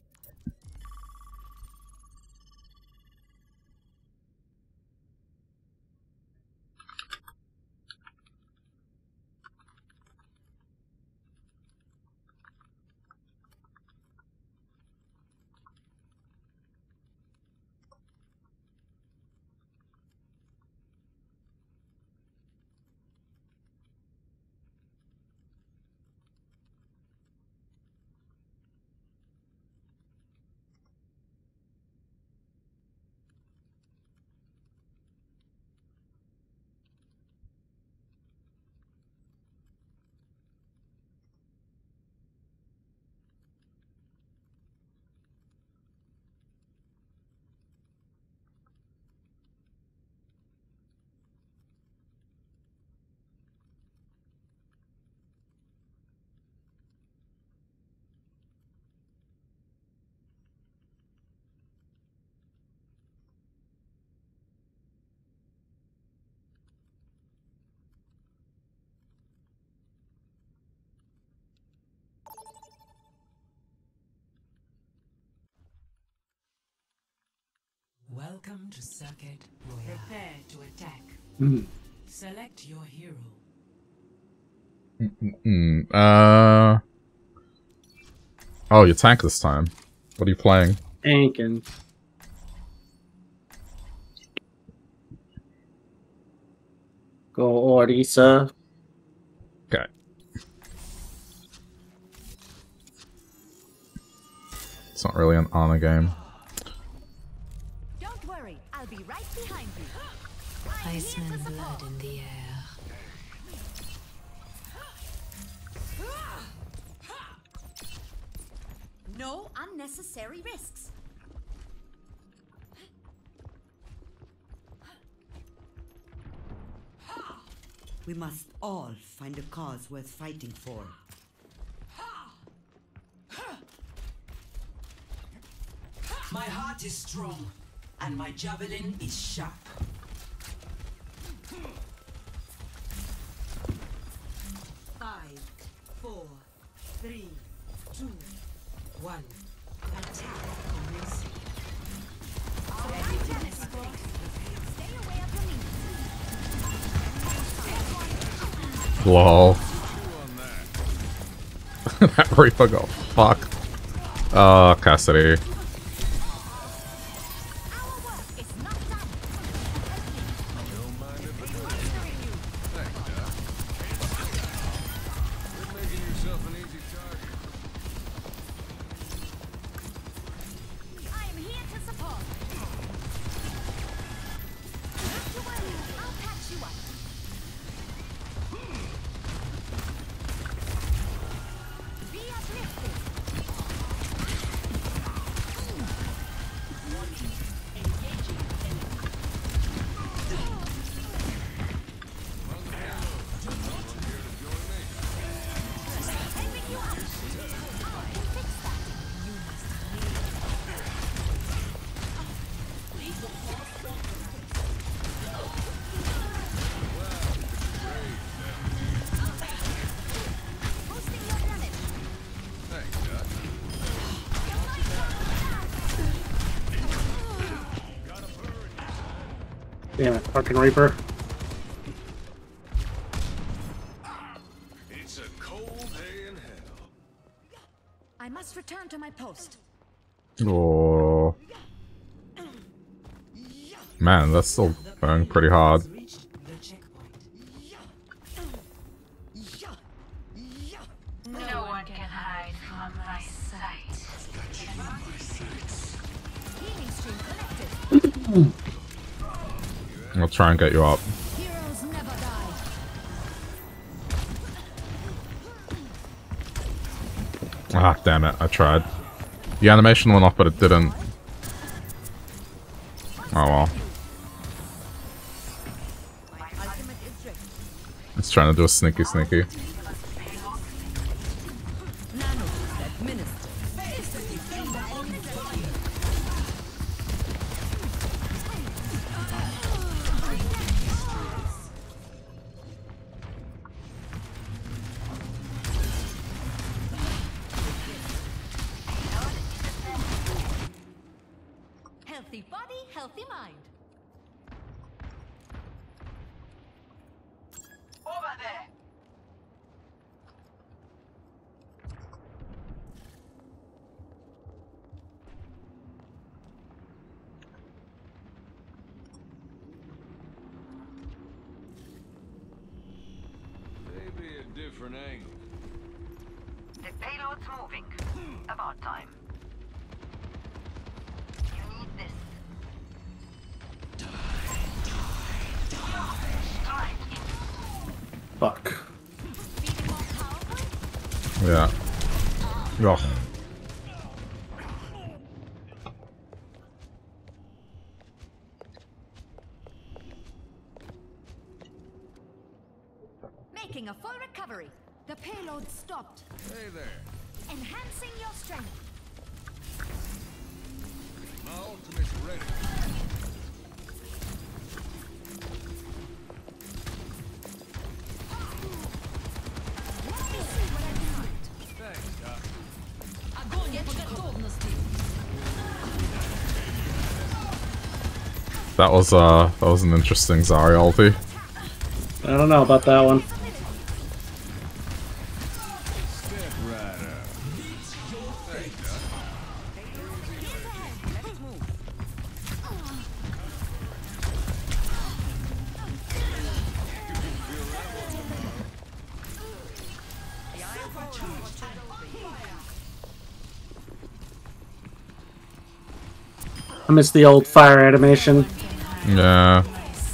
Welcome to Circuit Royale. Prepare to attack. Select your hero. Oh, you tank this time. What are you playing? Tanking. Go Orisa. Okay. It's not really an honor game. Don't worry, I'll be right behind you. I smell blood in the air. No unnecessary risks. We must all find a cause worth fighting for. My heart is strong, and my javelin is sharp. Five, 4, 3, 2, 1. Attack commencing. Stay away from me. Lol. That Reaper got fucked. Oh, Cassidy. Damn it, fucking Reaper. It's a cold day in hell. I must return to my post. Oh. Man, that's still going pretty hard. No one can hide from my sight. I'll try and get you up. Heroes never die. Ah, damn it, I tried. The animation went off, but it didn't. Oh well. It's trying to do a sneaky. Healthy body, healthy mind. Over there. Maybe a different angle. The payload's moving. About time. You need this. Fuck. Yeah. Ugh. Making a full recovery. The payload stopped. Hey there. Enhancing your strength. My ultimate's ready. Thanks, Doc. That was an interesting Zarya ulti. I don't know about that one. Step right up. Thanks, Doc. I miss the old fire animation. Yeah.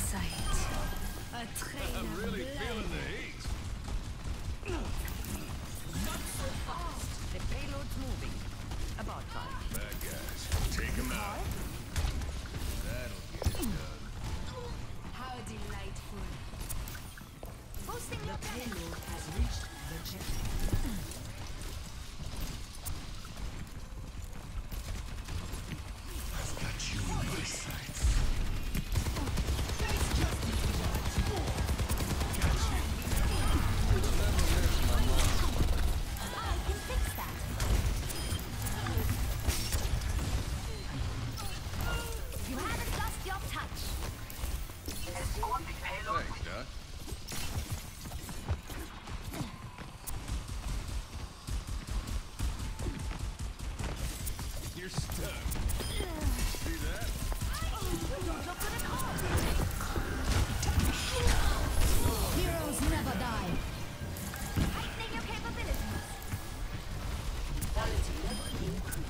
Heroes never die. Heightening your capabilities. Quality level increased.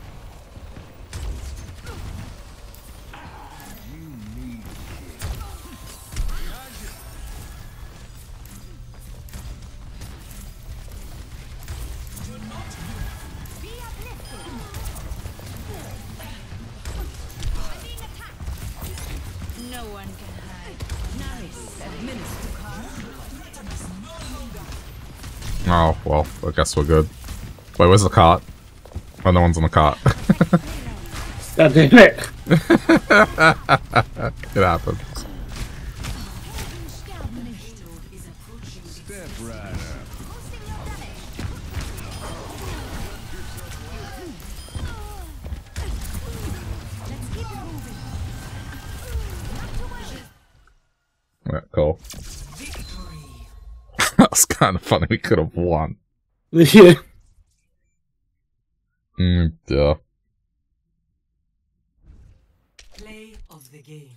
Be uplifted. I'm being attacked. No one can hide. Nice. Administer Oh, well, I guess we're good. Wait, where's the cart? Oh, no one's on the cart. God damn it. It happens. Step right up. sure. That was kind of funny. We could have won. Yeah. Yeah. Play of the game.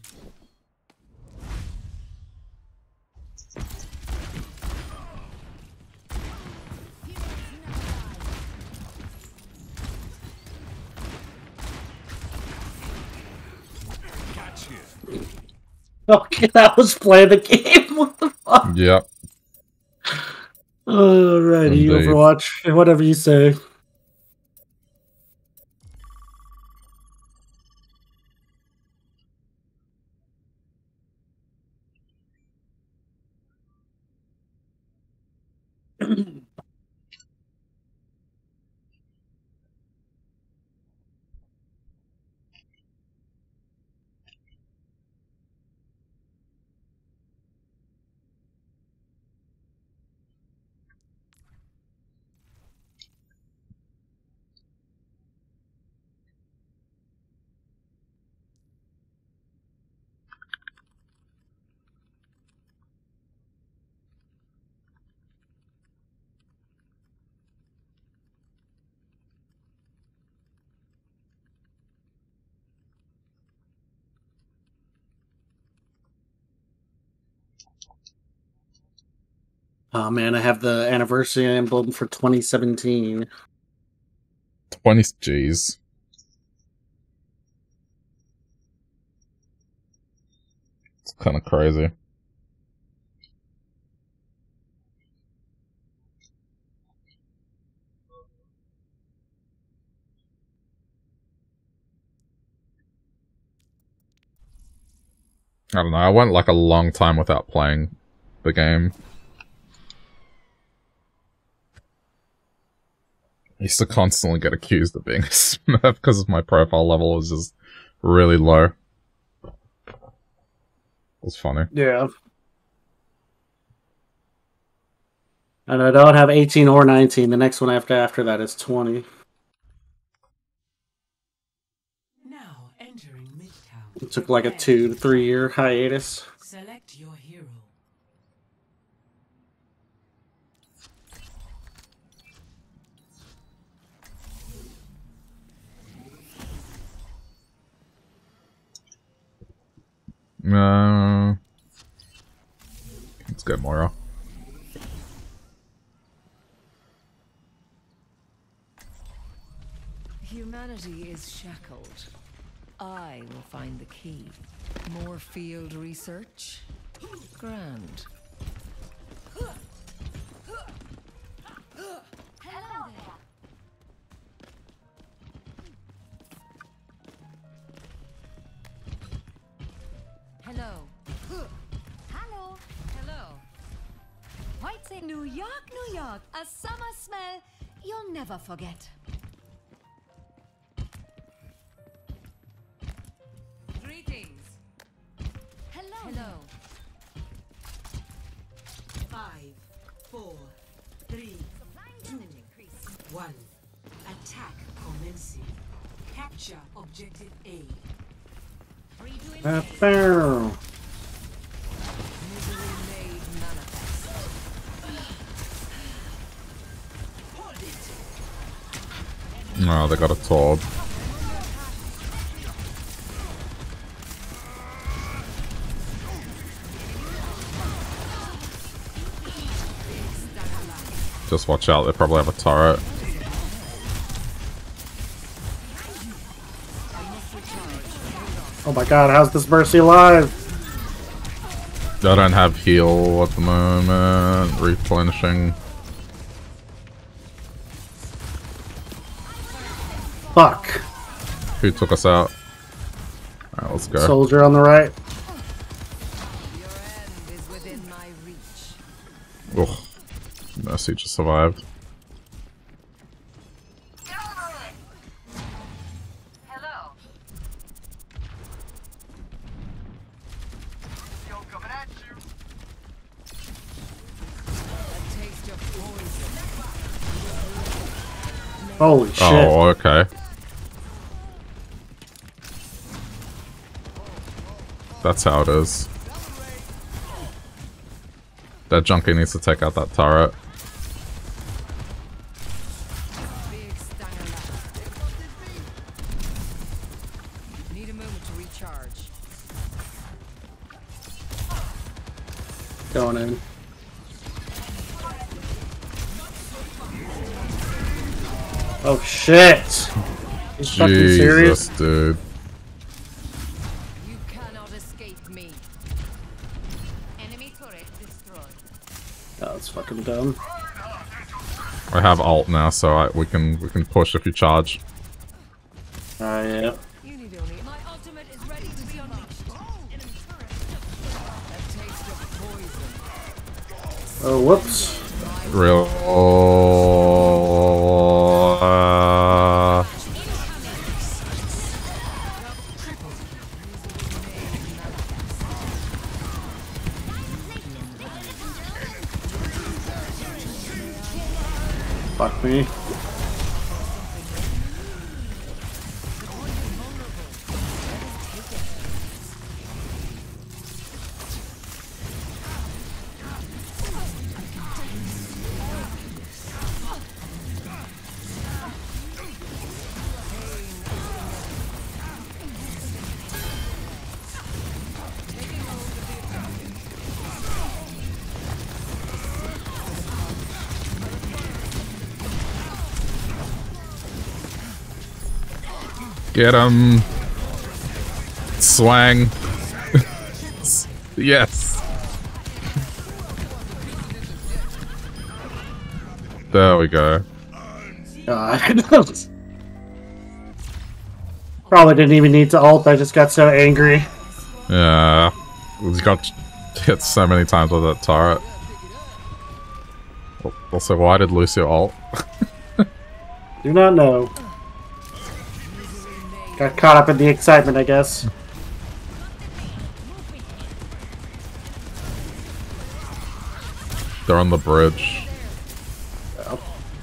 Okay, that was playing the game. What the fuck? Yep. Alrighty, Overwatch. Whatever you say. Oh man, I have the anniversary emblem for 2017. 20, jeez. It's kind of crazy. I don't know, I went like a long time without playing the game. I used to constantly get accused of being a smurf because my profile level was just really low. It was funny. Yeah. And I don't have 18 or 19. The next one after that is 20. Now entering Midtown. It took like a 2 to 3 year hiatus. Select your hero. Let's get Moira. Humanity is shackled. I will find the key. More field research? Grand. Hello. Hello. Hello. White say New York, New York. A summer smell you'll never forget. Greetings. Hello. Hello. 5, 4, 3, 2, 1. Attack commencing. Capture objective A. Bow. No, they got a Todd. Just watch out, they probably have a turret. Oh my god, how's this Mercy alive? I don't have heal at the moment. Replenishing. Fuck. Who took us out? Alright, let's go. Soldier on the right. Ugh. Mercy just survived. Holy shit. Oh, okay. That's how it is. That junkie needs to take out that turret. Need a moment to recharge. Going in. Oh shit! You fucking serious? Jesus, dude. You cannot escape me. Enemy turret destroyed. Oh, that's fucking dumb. I have ult now, so we can push if you charge. Yeah. You need only my ultimate is ready to be unleashed. Enemy turret. A taste of poison. Oh, whoops. Real. Fuck me. Get him. Swang. Yes. There we go. Probably didn't even need to ult, I just got so angry. Yeah. We got hit so many times with that turret. Also, why did Lucio ult? Do not know. Got caught up in the excitement, I guess. They're on the bridge. Oh.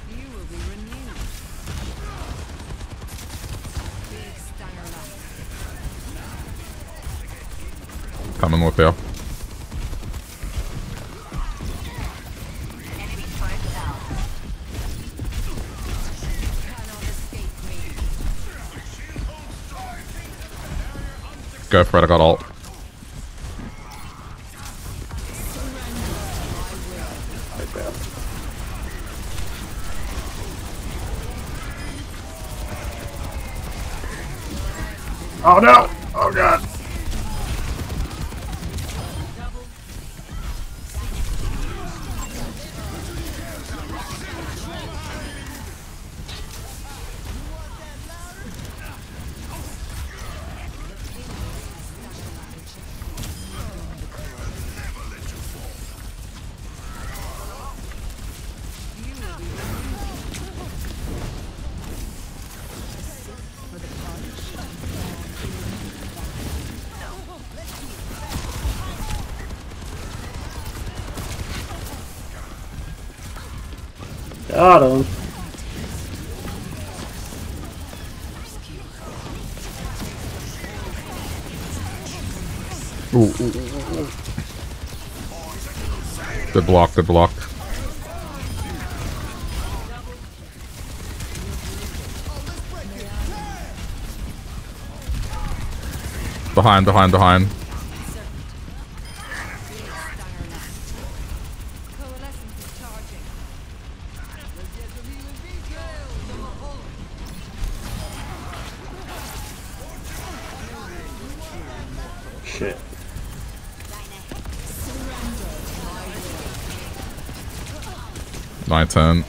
Coming with you. Go for it, I got ult. Oh no! Oh god! Got him. Ooh. Good block, good block. Behind, behind, behind. Shit. My turn.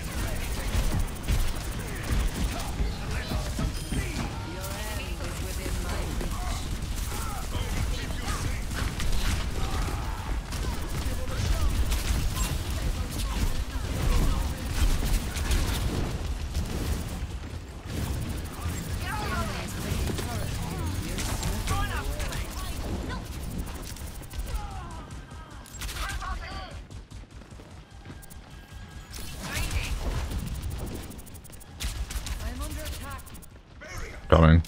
Coming.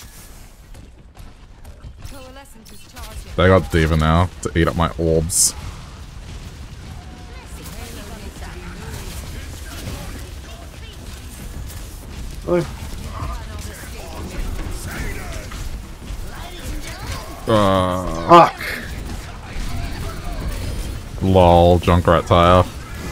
They got D.Va now to eat up my orbs. Fuck. Lol, Junkrat tire.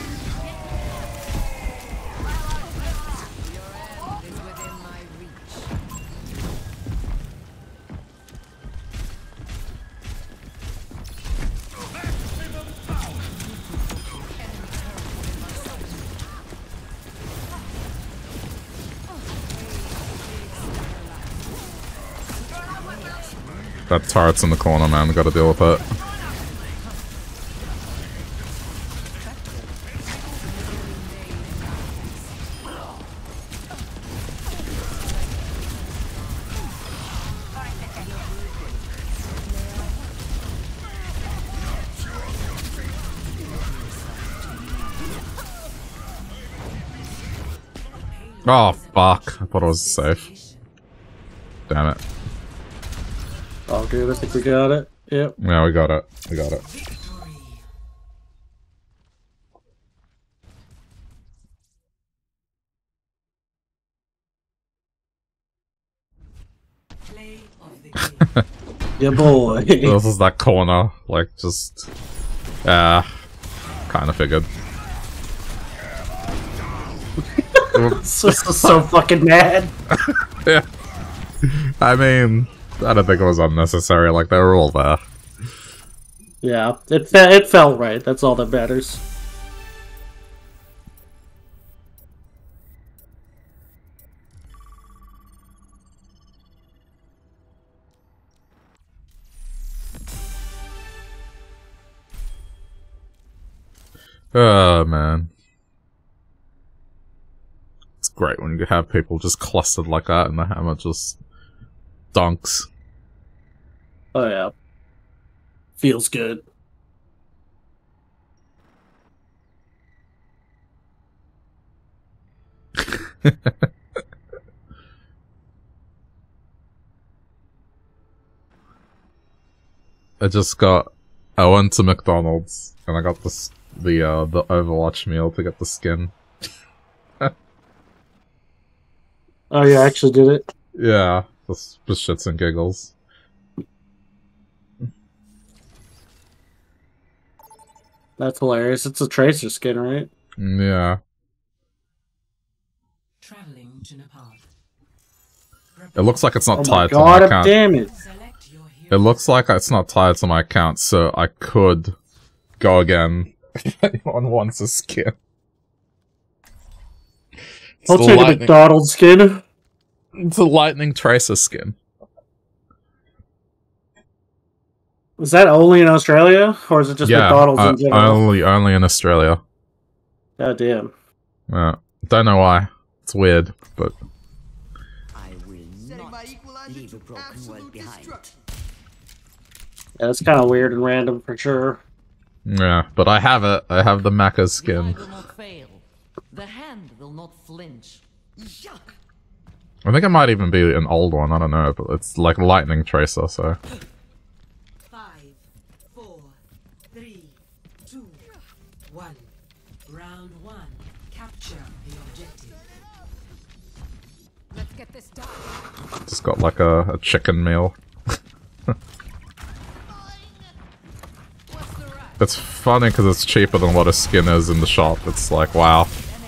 That turret's in the corner, man. Gotta deal with it. Oh, fuck. I thought I was safe. Damn it. Oh, good. I think we got it. Yep. Yeah, we got it. We got it. Yeah, boy. This is that corner. Like, just... kind of figured. so fucking mad. Yeah. I mean, I don't think it was unnecessary. Like, they were all there. Yeah, it felt right. That's all that matters. Oh, man. It's great when you have people just clustered like that and the hammer just dunks. Oh, yeah. Feels good. I went to McDonald's and I got the Overwatch meal to get the skin. Oh, yeah, I actually did it. Yeah, just shits and giggles. That's hilarious. It's a Tracer skin, right? Yeah. Traveling to Nepal. It looks like it's not tied to God my account. Damn it! It looks like it's not tied to my account, so I could go again if anyone wants a skin. I'll take a McDonald's skin. It's a Lightning Tracer skin. Was that only in Australia, or is it just McDonald's in general? Only in Australia. God damn. Yeah, don't know why. It's weird, but yeah, it's kind of weird and random for sure. yeah. But I have it. I have the Mecha skin. will not fail. The hand will not flinch. I think it might even be an old one. I don't know, but it's like Lightning Tracer. So 5, 4, 3, 2, 1. Round 1. Capture the objective. Let's get this done. just got like a chicken meal. It's funny because it's cheaper than what a skin is in the shop. It's like, wow.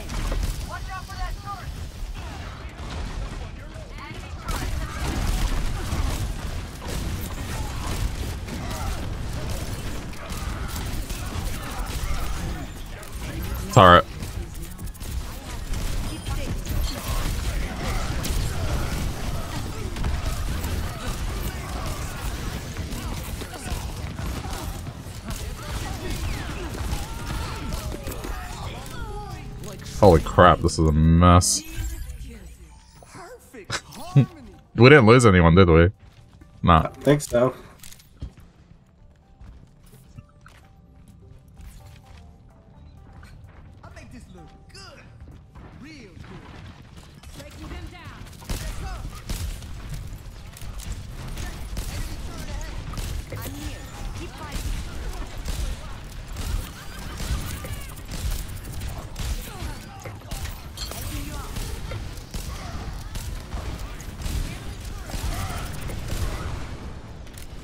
Turret. Holy crap, this is a mess. We didn't lose anyone, did we? Nah. I think so.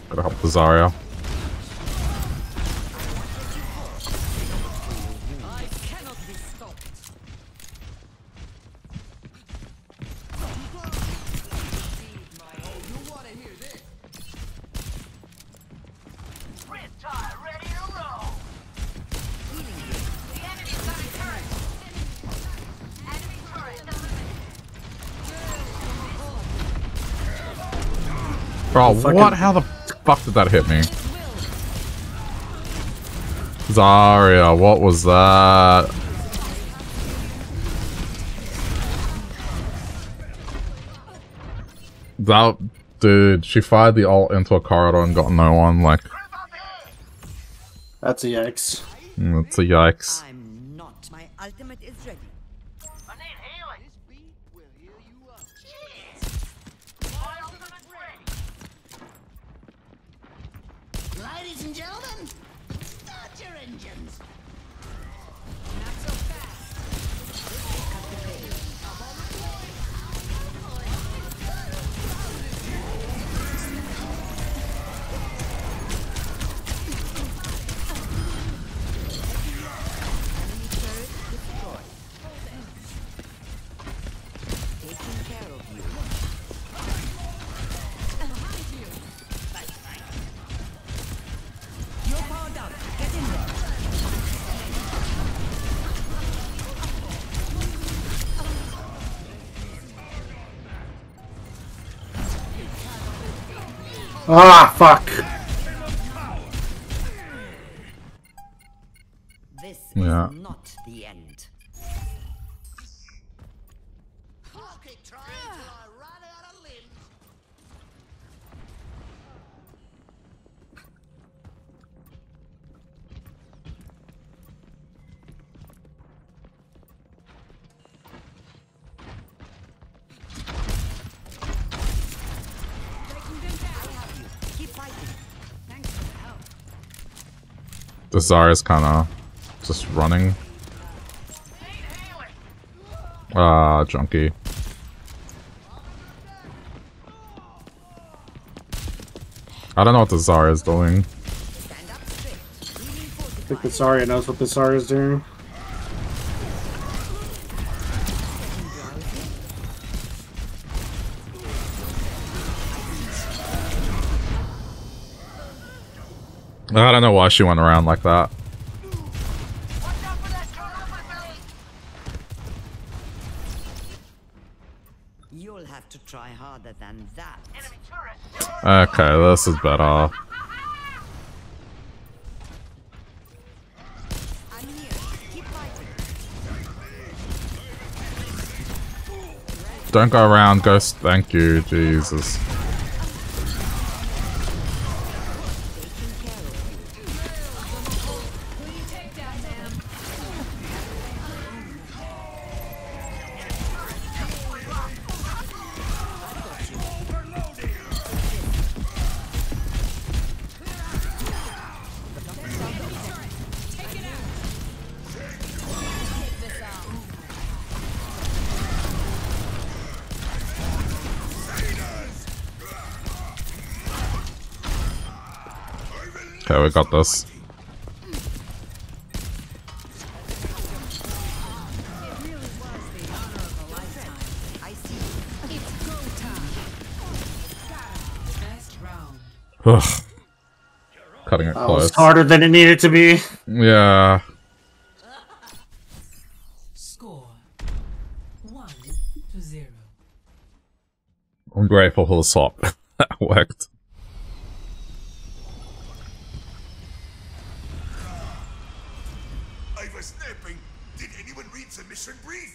Gotta help the Zarya. Bro, what? How the fuck did that hit me? Zarya, what was that? That dude, she fired the ult into a corridor and got no one. Like, that's a yikes. That's a yikes. I'm not. My ultimate is ready. Ladies and gentlemen, start your engines. Not so fast. Taking care of you. You're powered up. Get in there. Ah, fuck. This Yeah. is not the end. I'll keep trying till I run out of limbs. Keep fighting. Thanks for the help. The Zarya's kinda just running. Ah, junkie. I don't know what the Zarya's doing. I think the Zarya knows what the Zarya is doing. I don't know why she went around like that. You'll have to try harder than that. Okay, this is better. I'm here. Keep fighting. Don't go around, Ghost. Thank you, Jesus. Okay, we got this. Ugh. Cutting it That close. was harder than it needed to be. Yeah. Score 1-0. I'm grateful for the swap. That worked. I was napping. Did anyone read the mission brief?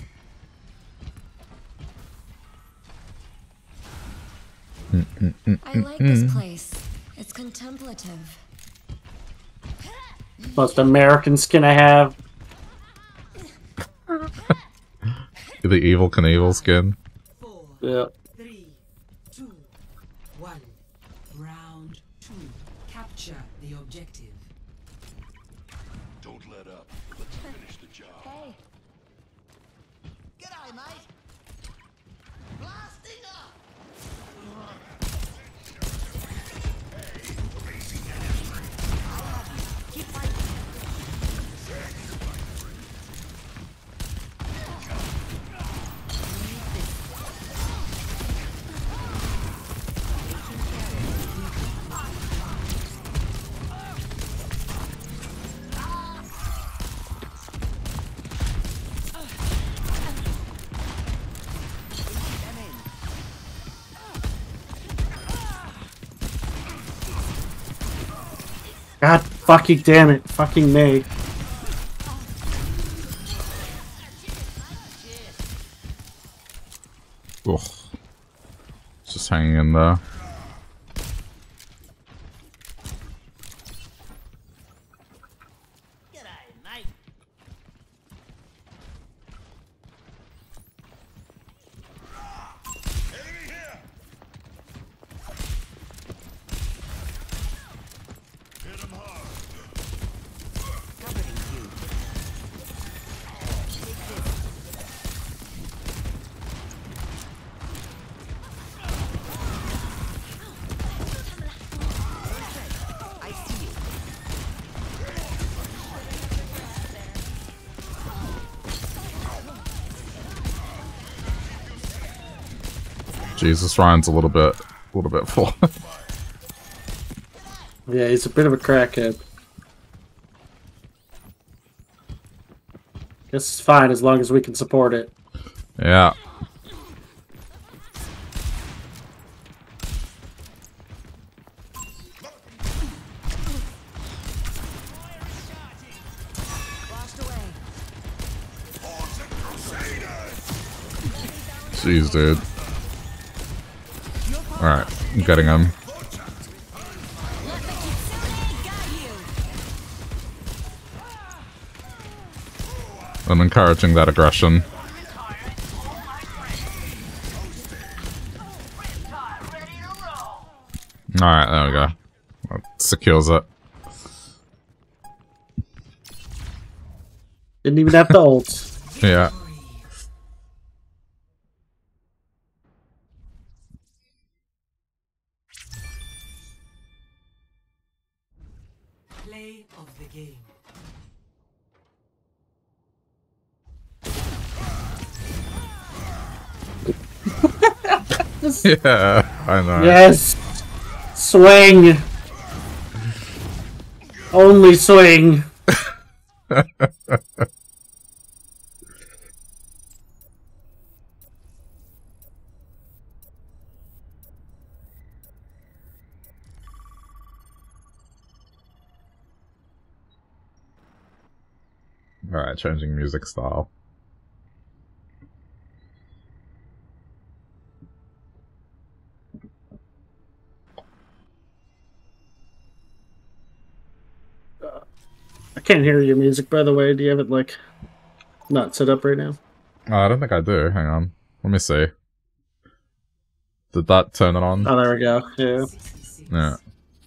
I like this place. It's contemplative. Most American skin I have. The Evil Knievel skin. Yeah. 3, 2, 1. Round 2. Capture the objective. Don't let up. Let's finish the job. Hey. G'day, mate. Blasting up. God fucking damn it. Fucking me. Ugh. Just hanging in there. Jesus, Ryan's a little bit full. Yeah, he's a bit of a crackhead. Guess it's fine as long as we can support it. Yeah. Jeez, dude. Alright, I'm getting him. I'm encouraging that aggression. Alright, there we go. That secures it. Didn't even have to ult. Yeah. Play of the game. Yeah, I know. Yes! Swing! Only swing! Alright, changing music style. I can't hear your music, by the way. Do you have it, like, not set up right now? I don't think I do. Hang on. Let me see. Did that turn it on? Oh, there we go. Yeah. Yeah.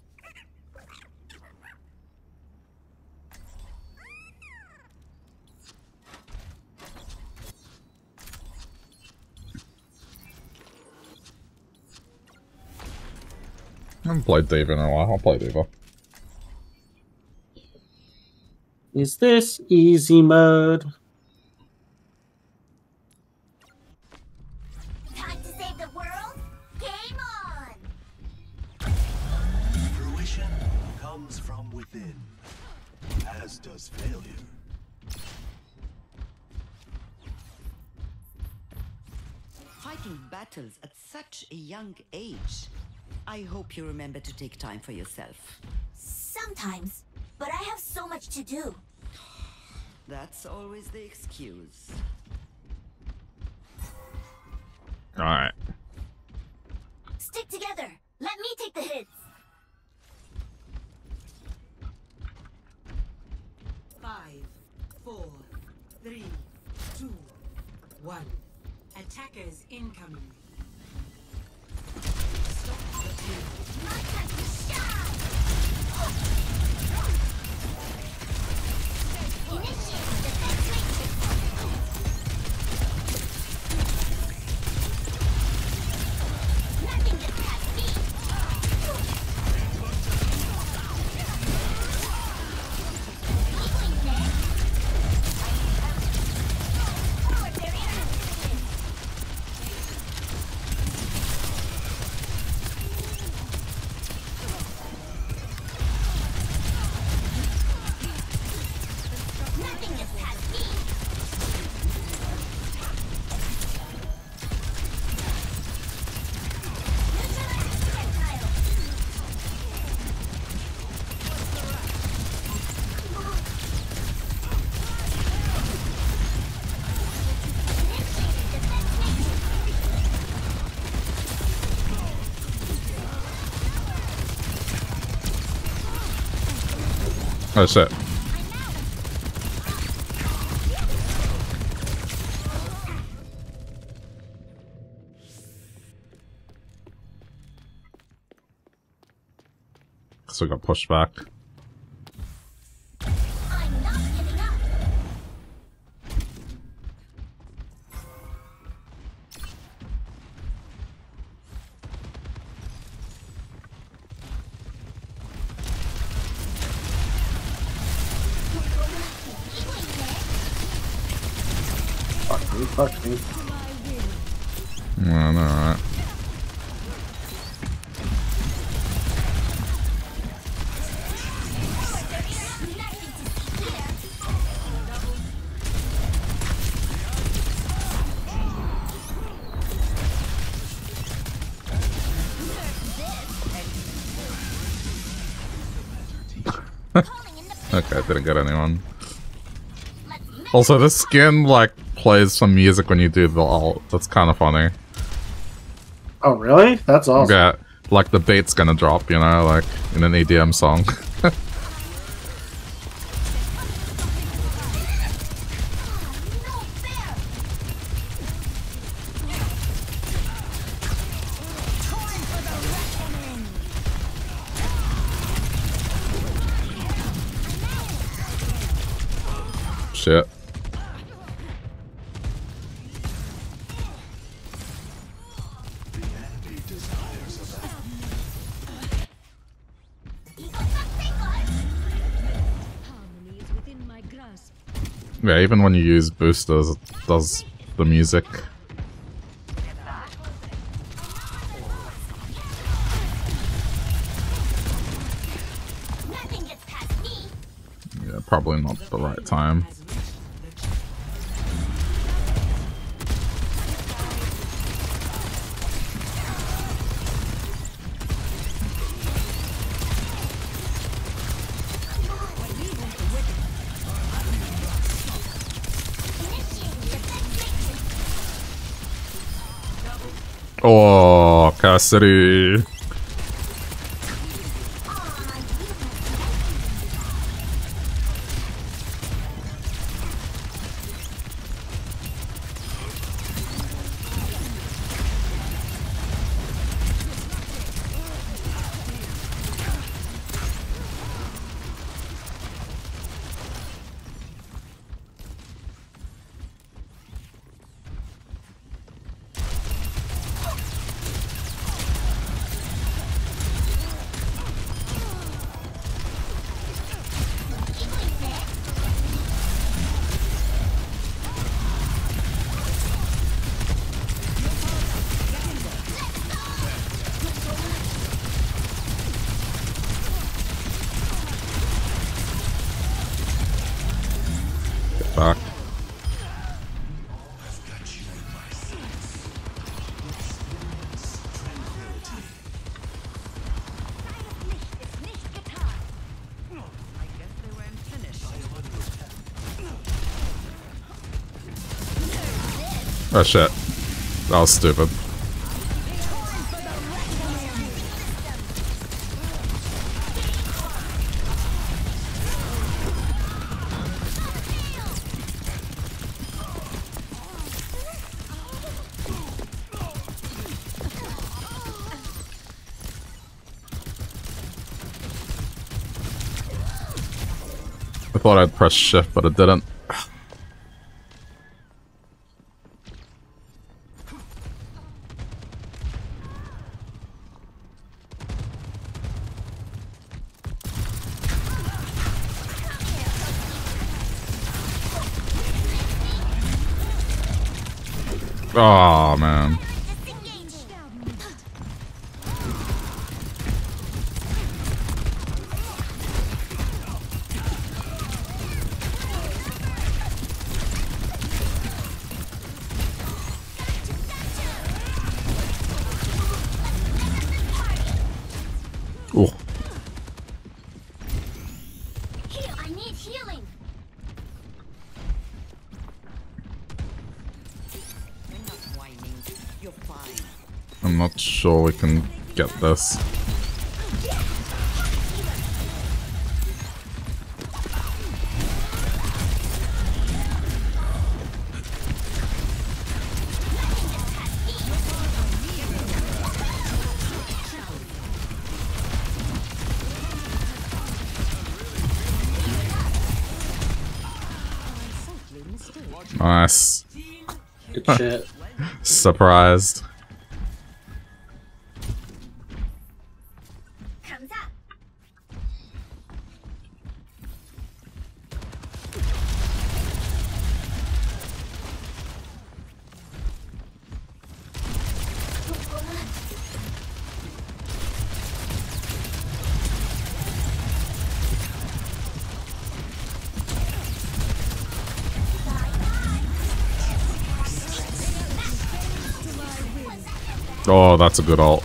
I haven't played D.Va in a while. I'll play D.Va. Is this easy mode? Time to save the world? Game on! Fruition comes from within, as does failure. Fighting battles at such a young age. I hope you remember to take time for yourself. Sometimes, but I have so much to do. That's always the excuse. Alright. Stick together. Let me take the hits. 5, 4, 3, 2, 1. Attackers incoming. Stop the Nothing Oh shit. So we got pushed back. Fuck me. Yeah, alright. Okay, didn't get anyone. Also, this skin, like, plays some music when you do the ult. That's kind of funny. Oh, really? That's awesome. Yeah, like the beat's gonna drop, you know, like in an EDM song. Shit. Yeah, even when you use boosters, it does the music. Yeah, probably not the right time. Oh, Cassidy. Back. Oh shit. That was stupid. I thought I'd press shift, but it didn't. Oh man. Ooh. I need healing. I'm not sure we can get this. Nice. Good shit. Surprised. Oh, that's a good ult.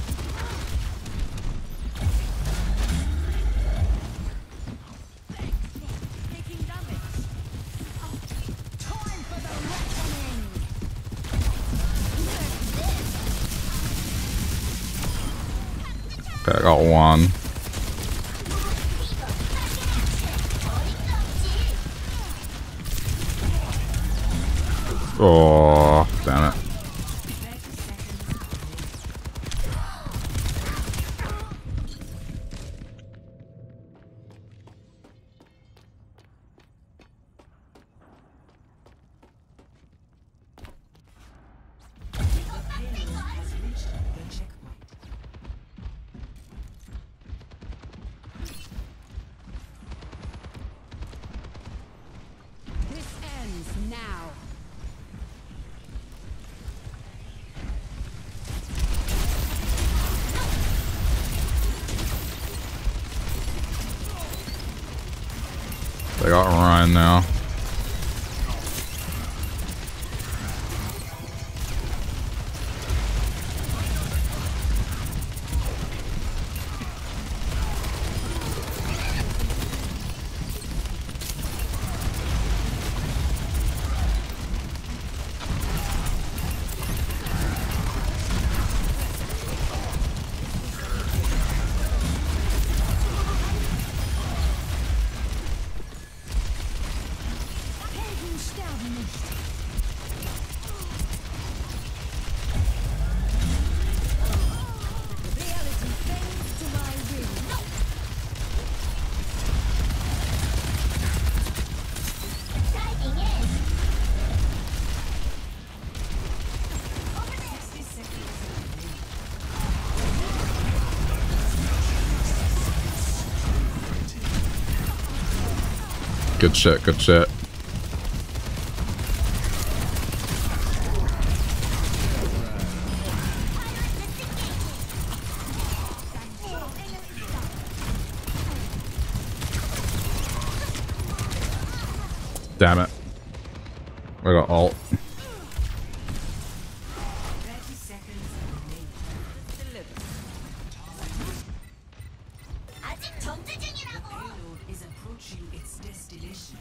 Okay, I got one. Oh, damn it. This ends now. They got Ryan now. Helden sterben nicht. Reality fades to my will. Diving in. Good shit, good shit. Damn it. I got ult. 아직 전투 중이라고. Is approaching its destination.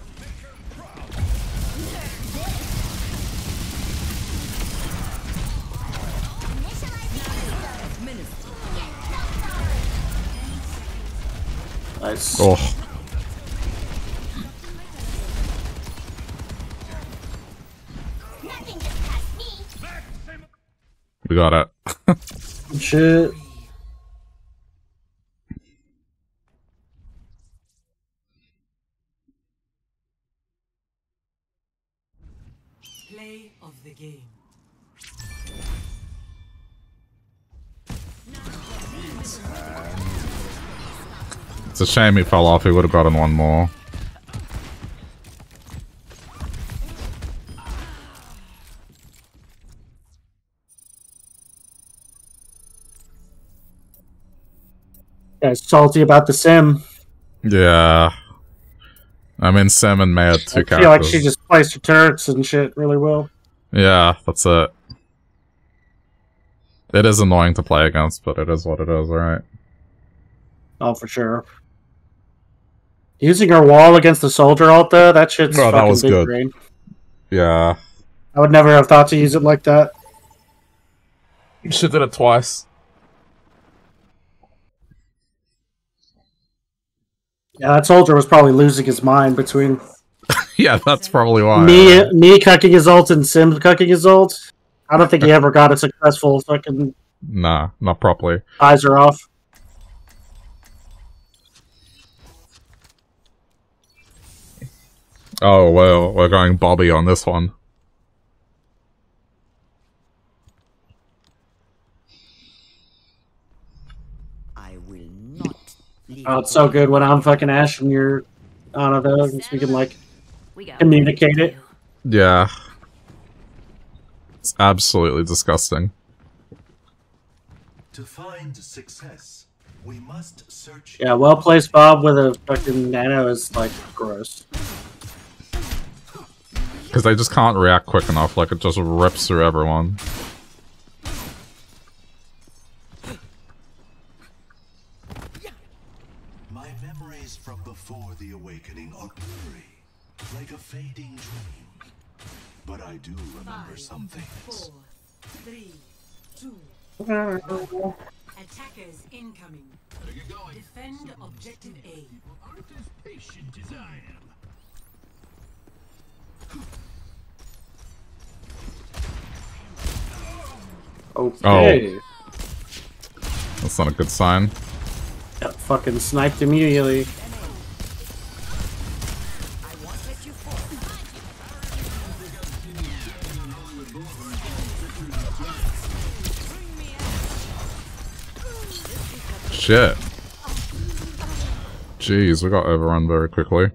Nice. Oh. Nothing gets past me. We got it. Good shit. Play of the game. It's a shame he fell off. He would have gotten one more. Guy's salty about the sim. Yeah. I mean, Sim and May are two I characters. feel like she just placed her turrets and shit really well. Yeah, that's it. It is annoying to play against, but it is what it is, right? Oh, for sure. Using her wall against the soldier ult, though, that shit's Oh, that fucking was big good. brain. Yeah. I would never have thought to use it like that. She did it twice. Yeah, that soldier was probably losing his mind between Yeah, that's probably why. me cucking his ult and Sim cucking his ult. I don't think he ever got a successful fucking Nah, not properly. eyes are off. Oh, well, we're going Bobby on this one. Oh, it's so good when I'm fucking Ash and you're Ana though, because we can like communicate it. Yeah. It's absolutely disgusting. To find success, we must search. Yeah, well placed Bob with a fucking nano is like gross. Because they just can't react quick enough, like it just rips through everyone. My memories from before the awakening are blurry, like a fading dream. But I do remember some things. 4, 3, 2, 1. Attackers incoming. Defend objective A. Aren't as patient as I am. Okay. Oh. That's not a good sign. Got fucking sniped immediately. Shit. Jeez, we got overrun very quickly.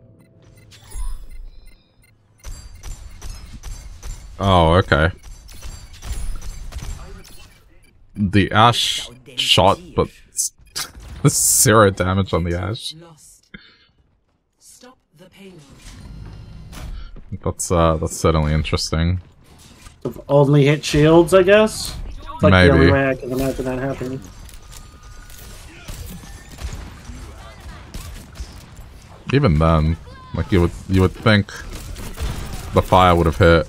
Oh, okay. The Ash shot, but zero damage on the Ash. Stop the payload. That's certainly interesting. If only hit shields, I guess. It's like Maybe. the only way I can imagine that happening. Even then, like you would think the fire would have hit.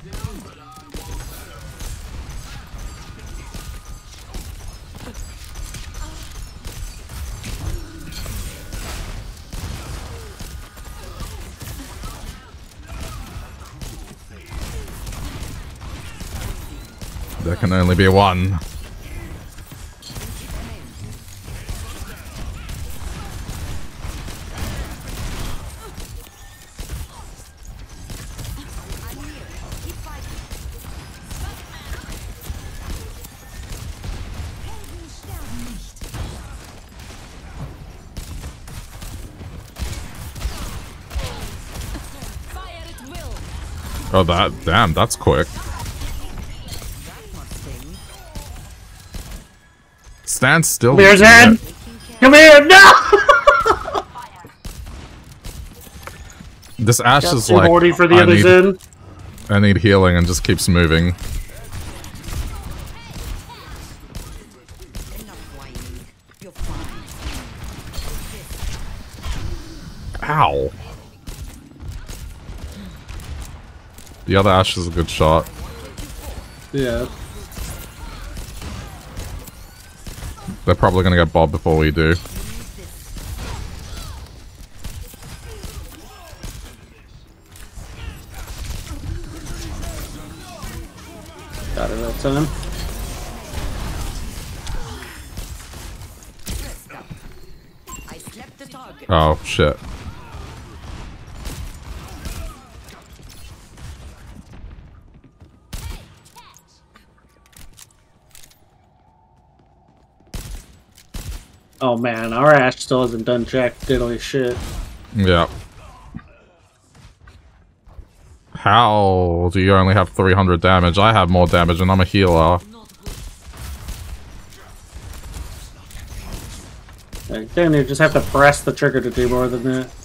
There can only be one. Oh, damn, that's quick. Stand still. Come here, Zed! Come here! No! This Ash Got is like, 240 for the other Zen. I need healing and just keeps moving. Ow. The other Ash is a good shot. Yeah. They're probably gonna get Bob before we do. Got it that time. Oh, shit. Oh man, our Ash still hasn't done jack diddly shit. Yeah. How do you only have 300 damage? I have more damage and I'm a healer. Then you just have to press the trigger to do more than that.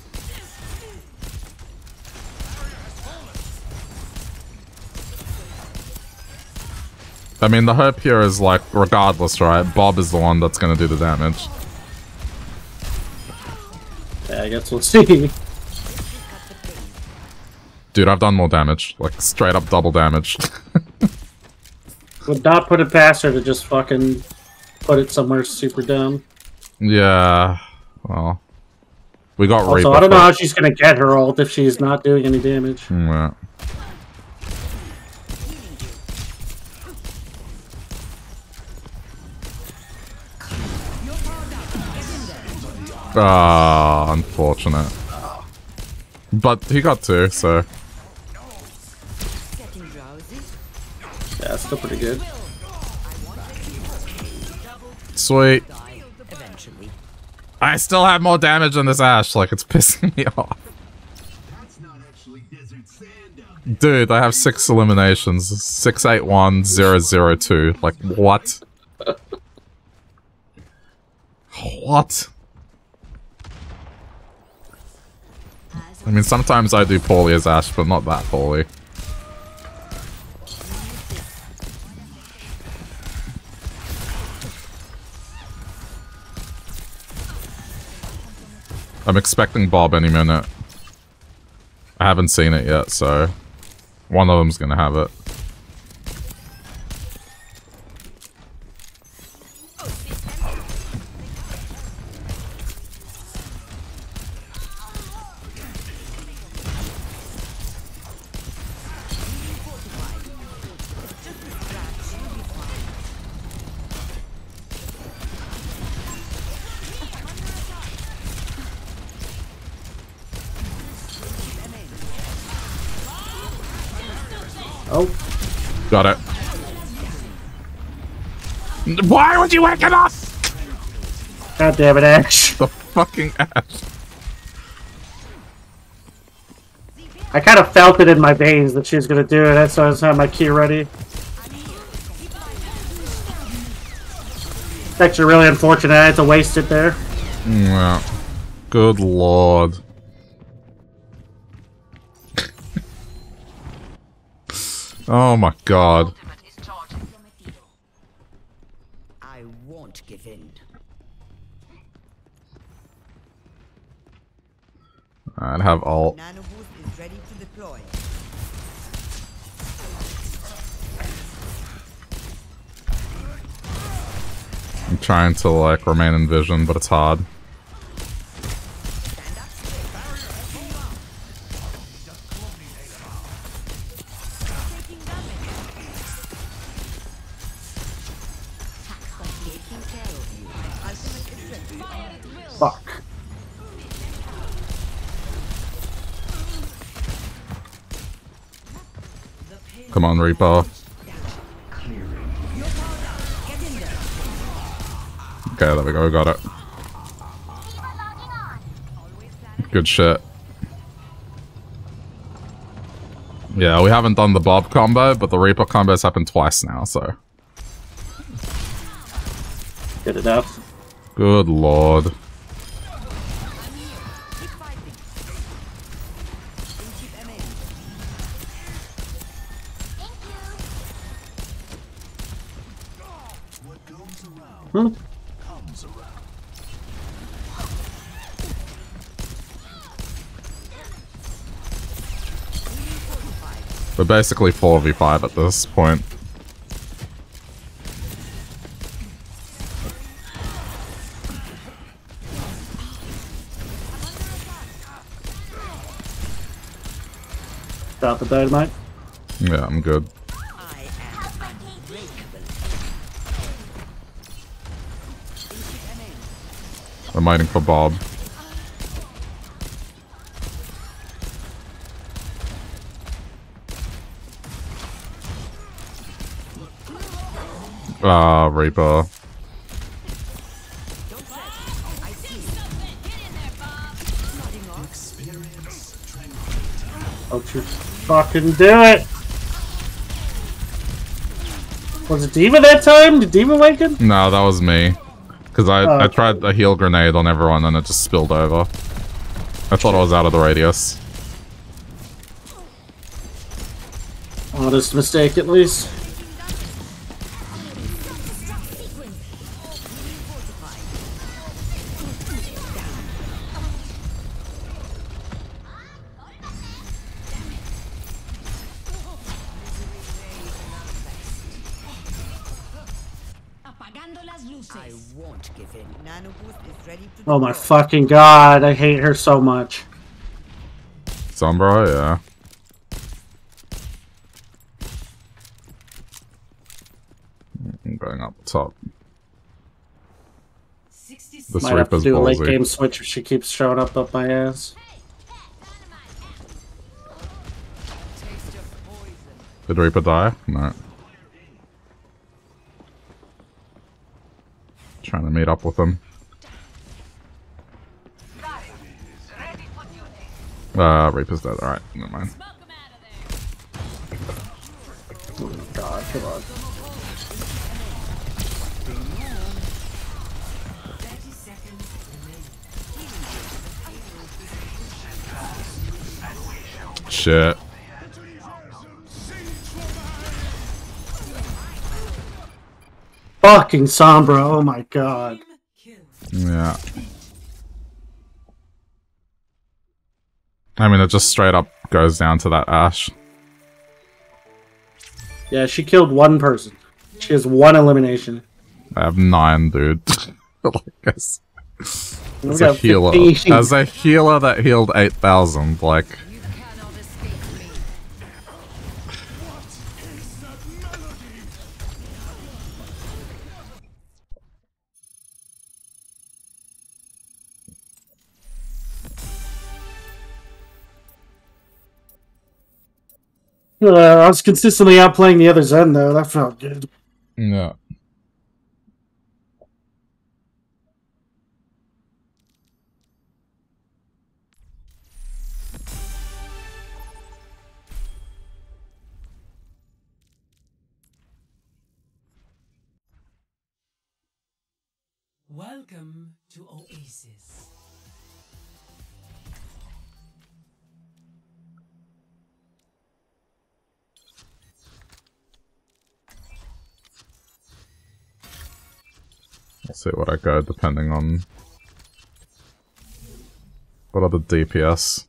I mean, the hope here is like, regardless, right? Bob is the one that's gonna do the damage. Yeah, I guess we'll see. Dude, I've done more damage. Like, straight up double damage. Would not put it past her to just fucking put it somewhere super dumb. Yeah. Well. We got Also, Reaper. I don't know how she's gonna get her ult if she's not doing any damage. Yeah. Ah, unfortunate. But he got two, so Still pretty good. Sweet. I still have more damage than this Ashe, like it's pissing me off. Dude, I have 6 eliminations. 681002. Like, what? What? I mean, sometimes I do poorly as Ashe, but not that poorly. I'm expecting Bob any minute. I haven't seen it yet, so one of them's gonna have it. Oh. Got it. Why would you wake it up? God damn it, Ashe. The fucking Ashe. I kind of felt it in my veins that she was gonna do it. That's why I was having my Q ready. It's actually really unfortunate I had to waste it there. Yeah. Good lord. Oh my god. I won't give in. I'd have ult. Nano boost is ready to deploy. I'm trying to like remain in vision, but it's hard. Fuck. Come on, Reaper. Okay, there we go, got it. Good shit. Yeah, we haven't done the Bob combo, but the Reaper combo's happened twice now, so. Good enough. Good lord. Hmm. We're basically 4v5 at this point. Drop the dynamite. Yeah, I'm good. I'm waiting for Bob. Ah, Reaper. Don't you fucking do it! Was it Demon that time? Did Demon awaken? No, that was me. Because I tried a heal grenade on everyone and it just spilled over. I thought I was out of the radius. Honest mistake, at least. I won't give in. Nano boost is ready to Oh my fucking god, I hate her so much. Sombra, yeah. I'm going up top. This Might have to Reaper's do a late ballsy. game switch if she keeps showing up my ass. Did Reaper die? No. Trying to meet up with him. Reaper's dead. Alright, never mind. Oh god, come on. Shit. Fucking Sombra, oh my god. Yeah. I mean, it just straight up goes down to that Ashe. Yeah, she killed one person. She has one elimination. I have 9, dude. As We a got healer. 15. As a healer that healed 8,000, like... I was consistently outplaying the other Zen though. That felt good. Yeah. Welcome to Oasis. I'll see what I go depending on what are the DPS.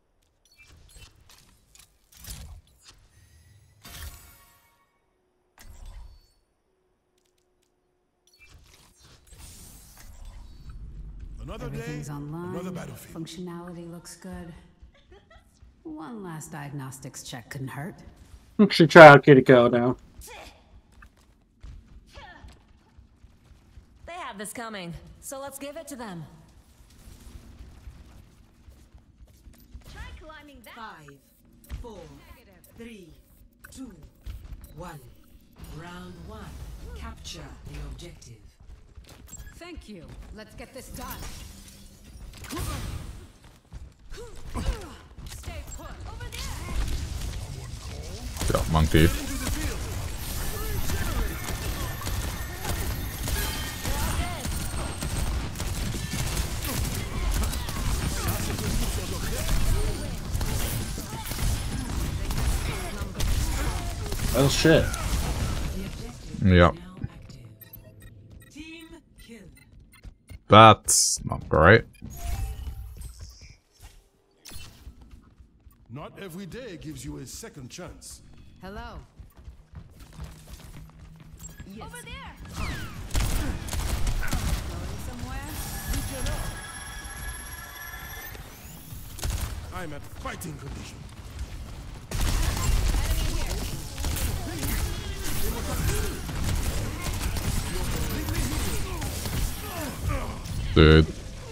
Everything's online. Functionality looks good. One last diagnostics check couldn't hurt. Should try out Kiriko now. They have this coming, so let's give it to them. Try climbing that. 5, 4, 3, 2, 1. Round 1. Capture the objective. Thank you. Let's get this done. Stay put. Over there. Got monkey. Oh shit. Yep. That's not great. Not every day gives you a second chance. Hello. Yes. Over there. Going somewhere? I'm at fighting condition. Dude.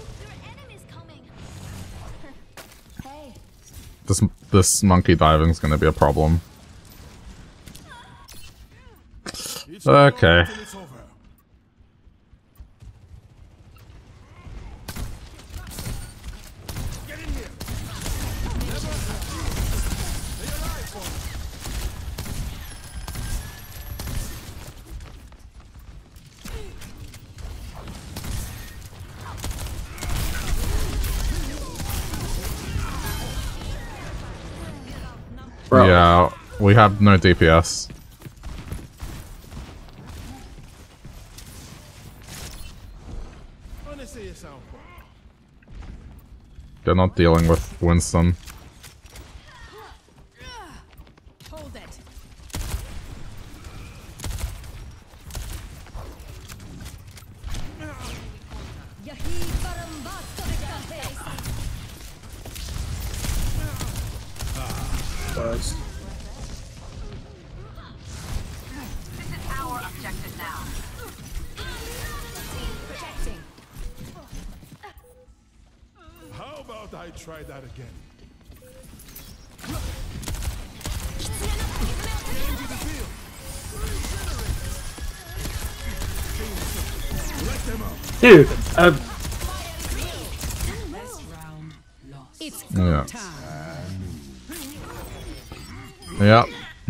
This monkey diving's gonna be a problem. Okay. Bro. Yeah, we have no DPS. They're not dealing with Winston. Hold it. Buzz. This is our objective now. Protecting. How about I try that again? Let them Dude, It's Yeah. time. Yep.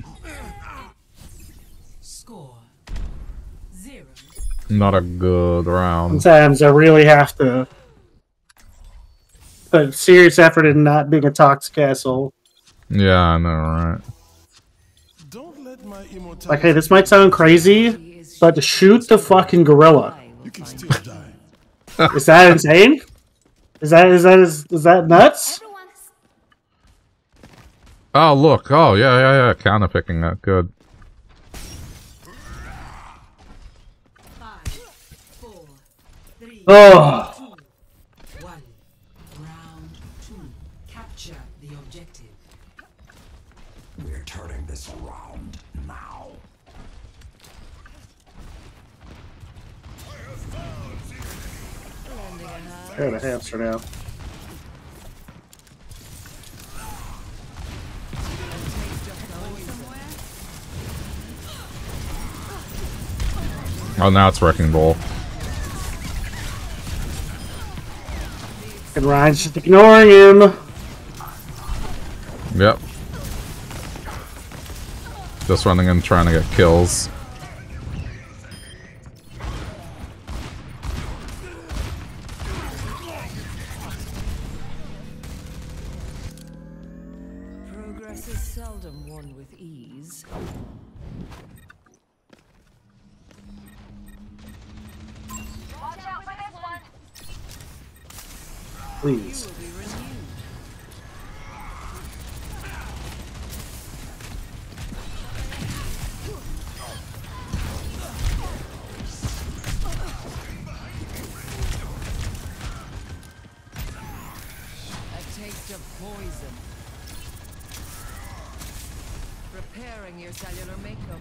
Score 0. Not a good round. sometimes I really have to put serious effort in not being a toxic asshole. Yeah, I know, right? Like, hey, this might sound crazy, but to shoot the fucking gorilla. Is that insane? Is that nuts? Oh, look. Oh, yeah. Counter picking that. Good. 5, 4, 3, Oh. 2, 1. Round 2. Capture the objective. We're turning this around now. I got a hamster now. Oh, now it's Wrecking Ball. And Ryan's just ignoring him. Yep. Just running in trying to get kills. Progress is seldom won with ease. Watch out for this one. Please. A taste of poison. Repairing your cellular makeup.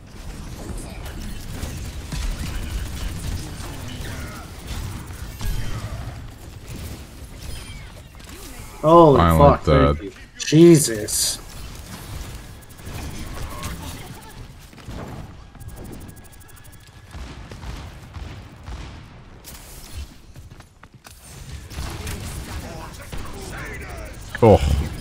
Holy Finally fuck. dead. Thank you. Jesus. Oh.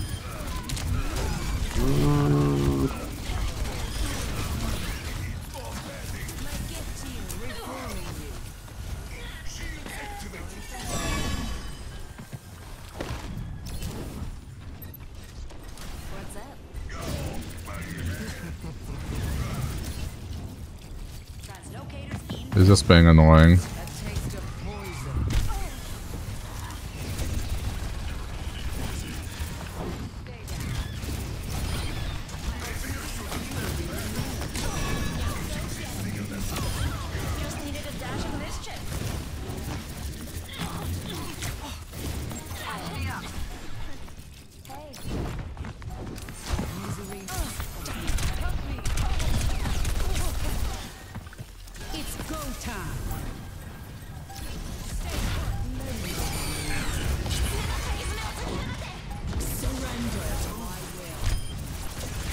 What's up? Translocators in. He's just being annoying. Just needed a dash of mischief. Hey. It's go time. Surrender to my will.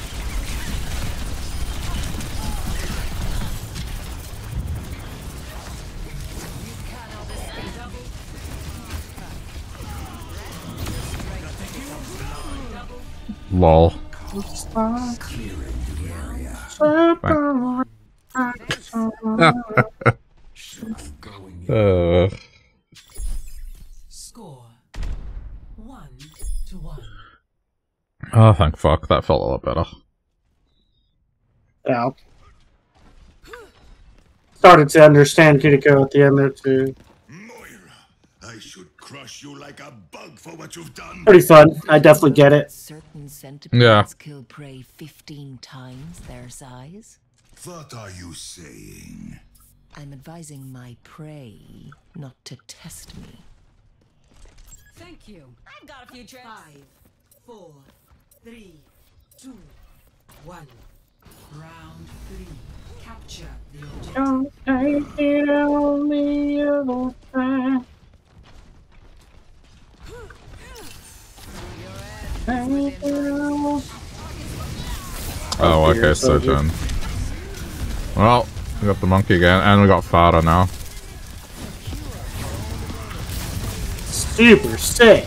Lol. Score 1-1. Oh, thank fuck. That felt a lot better. Yeah. Started to understand Kiriko at the end there too. I should crush you like a bug for what you've done. Pretty fun. I definitely get it. Certain centipedes Yeah. kill prey 15 times their size. What are you saying? I'm advising my prey not to test me. Thank you. I've got a few tricks. 5, 4, 3, 2, 1. Round 3. Capture the objective. Don't take it on the other side. Oh, okay, so done. Well, we got the monkey again, and we got Farah now. super sick.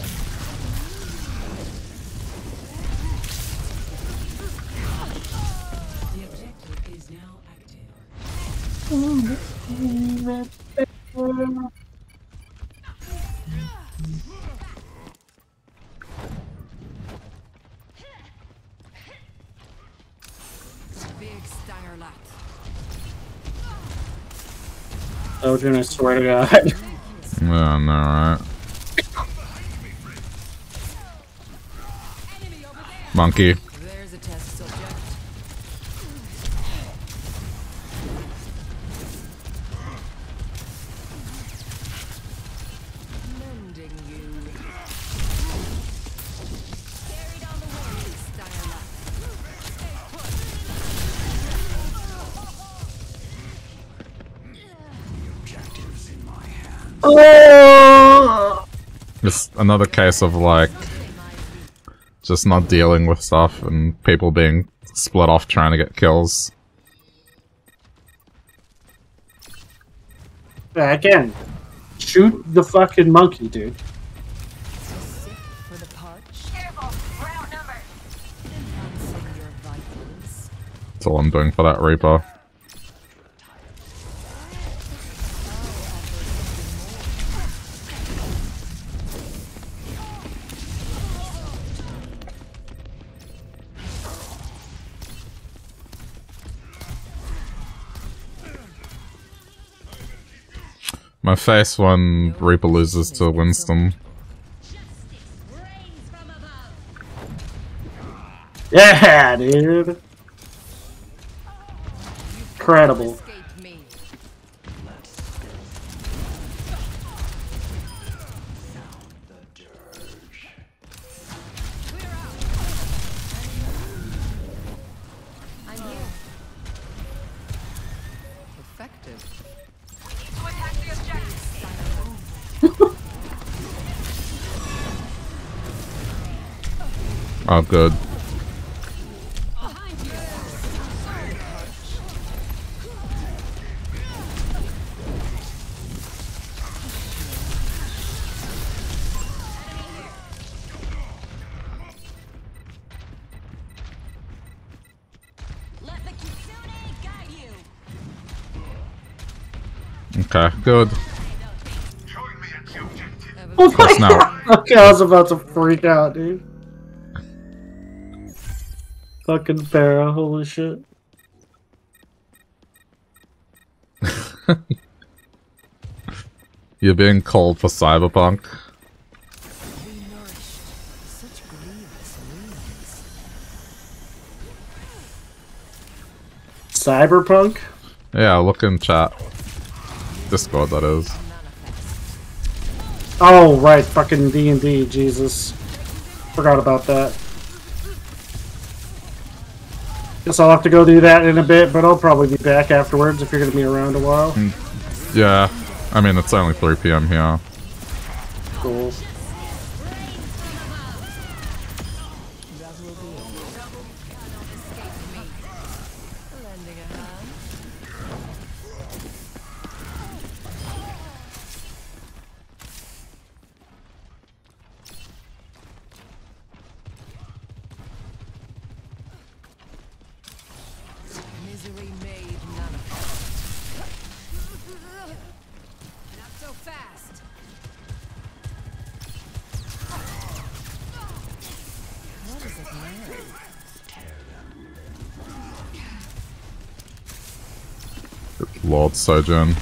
The objective is now active. Big Stinger lot. Oh, I swear to God. Yeah, no, right. Monkey. There's a test subject. Mending you. Carry down the wall, Stinger lot. Stay put. Oh! It's another case of like just not dealing with stuff and people being split off trying to get kills. Yeah, again, shoot the fucking monkey, dude. For the parch. Careful, we're outnumbered. Enhancing your vitals. That's all I'm doing for that Reaper. My face when Reaper loses to Winston. Yeah, dude. Incredible. I'm here. Effective. To attack the objective. Oh, good. Let the Kitsune guide you. Okay, good. Oh Of course my not. God. Okay, I was about to freak out, dude. Fucking Pharah, holy shit. You're being called for Cyberpunk. Cyberpunk? Yeah, look in chat. Discord, that is. Oh, right, fucking D&D, Jesus. Forgot about that. Guess I'll have to go do that in a bit, but I'll probably be back afterwards if you're gonna be around a while. Yeah, I mean, it's only 3 PM here. Cool. Misery made none of us. Not so fast. What is it now? Lord Sojourn.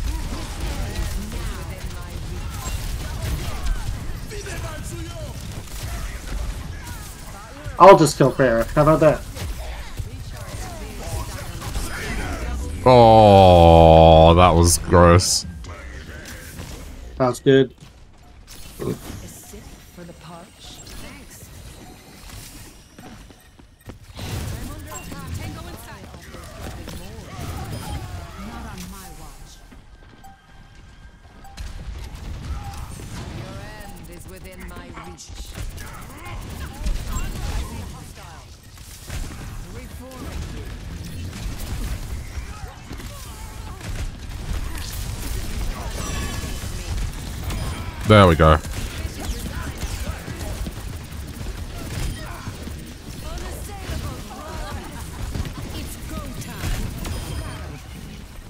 I'll just kill Pharah. How about that? Oh, that was gross. Sounds good. A sip for the parch. Thanks. I'm under attack. Tango inside. Not on my watch. Your end is within my reach. Hostile. Reforming. There we go.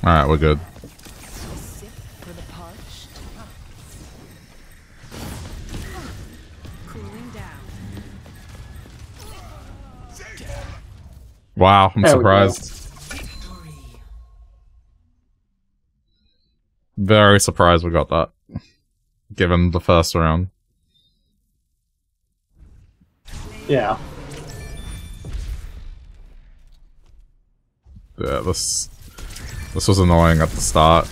Alright, we're good. Wow, I'm surprised. Very surprised we got that. Given the first round. Yeah. Yeah, this was annoying at the start.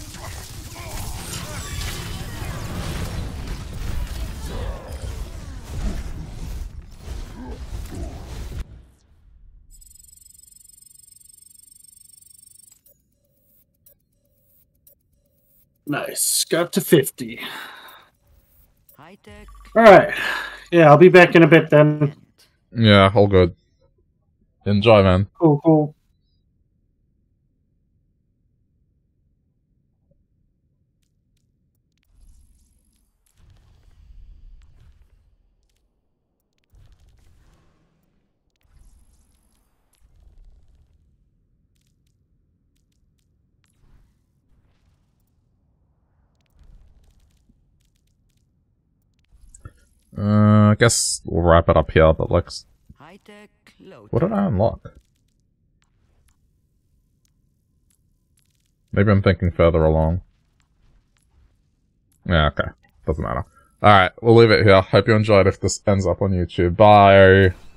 Nice. Got to 50. Alright. Yeah, I'll be back in a bit then. Yeah, all good. Enjoy, man. Cool, cool. I guess we'll wrap it up here, but like... What did I unlock? Maybe I'm thinking further along. Yeah, okay. Doesn't matter. Alright, we'll leave it here. Hope you enjoyed if this ends up on YouTube. Bye!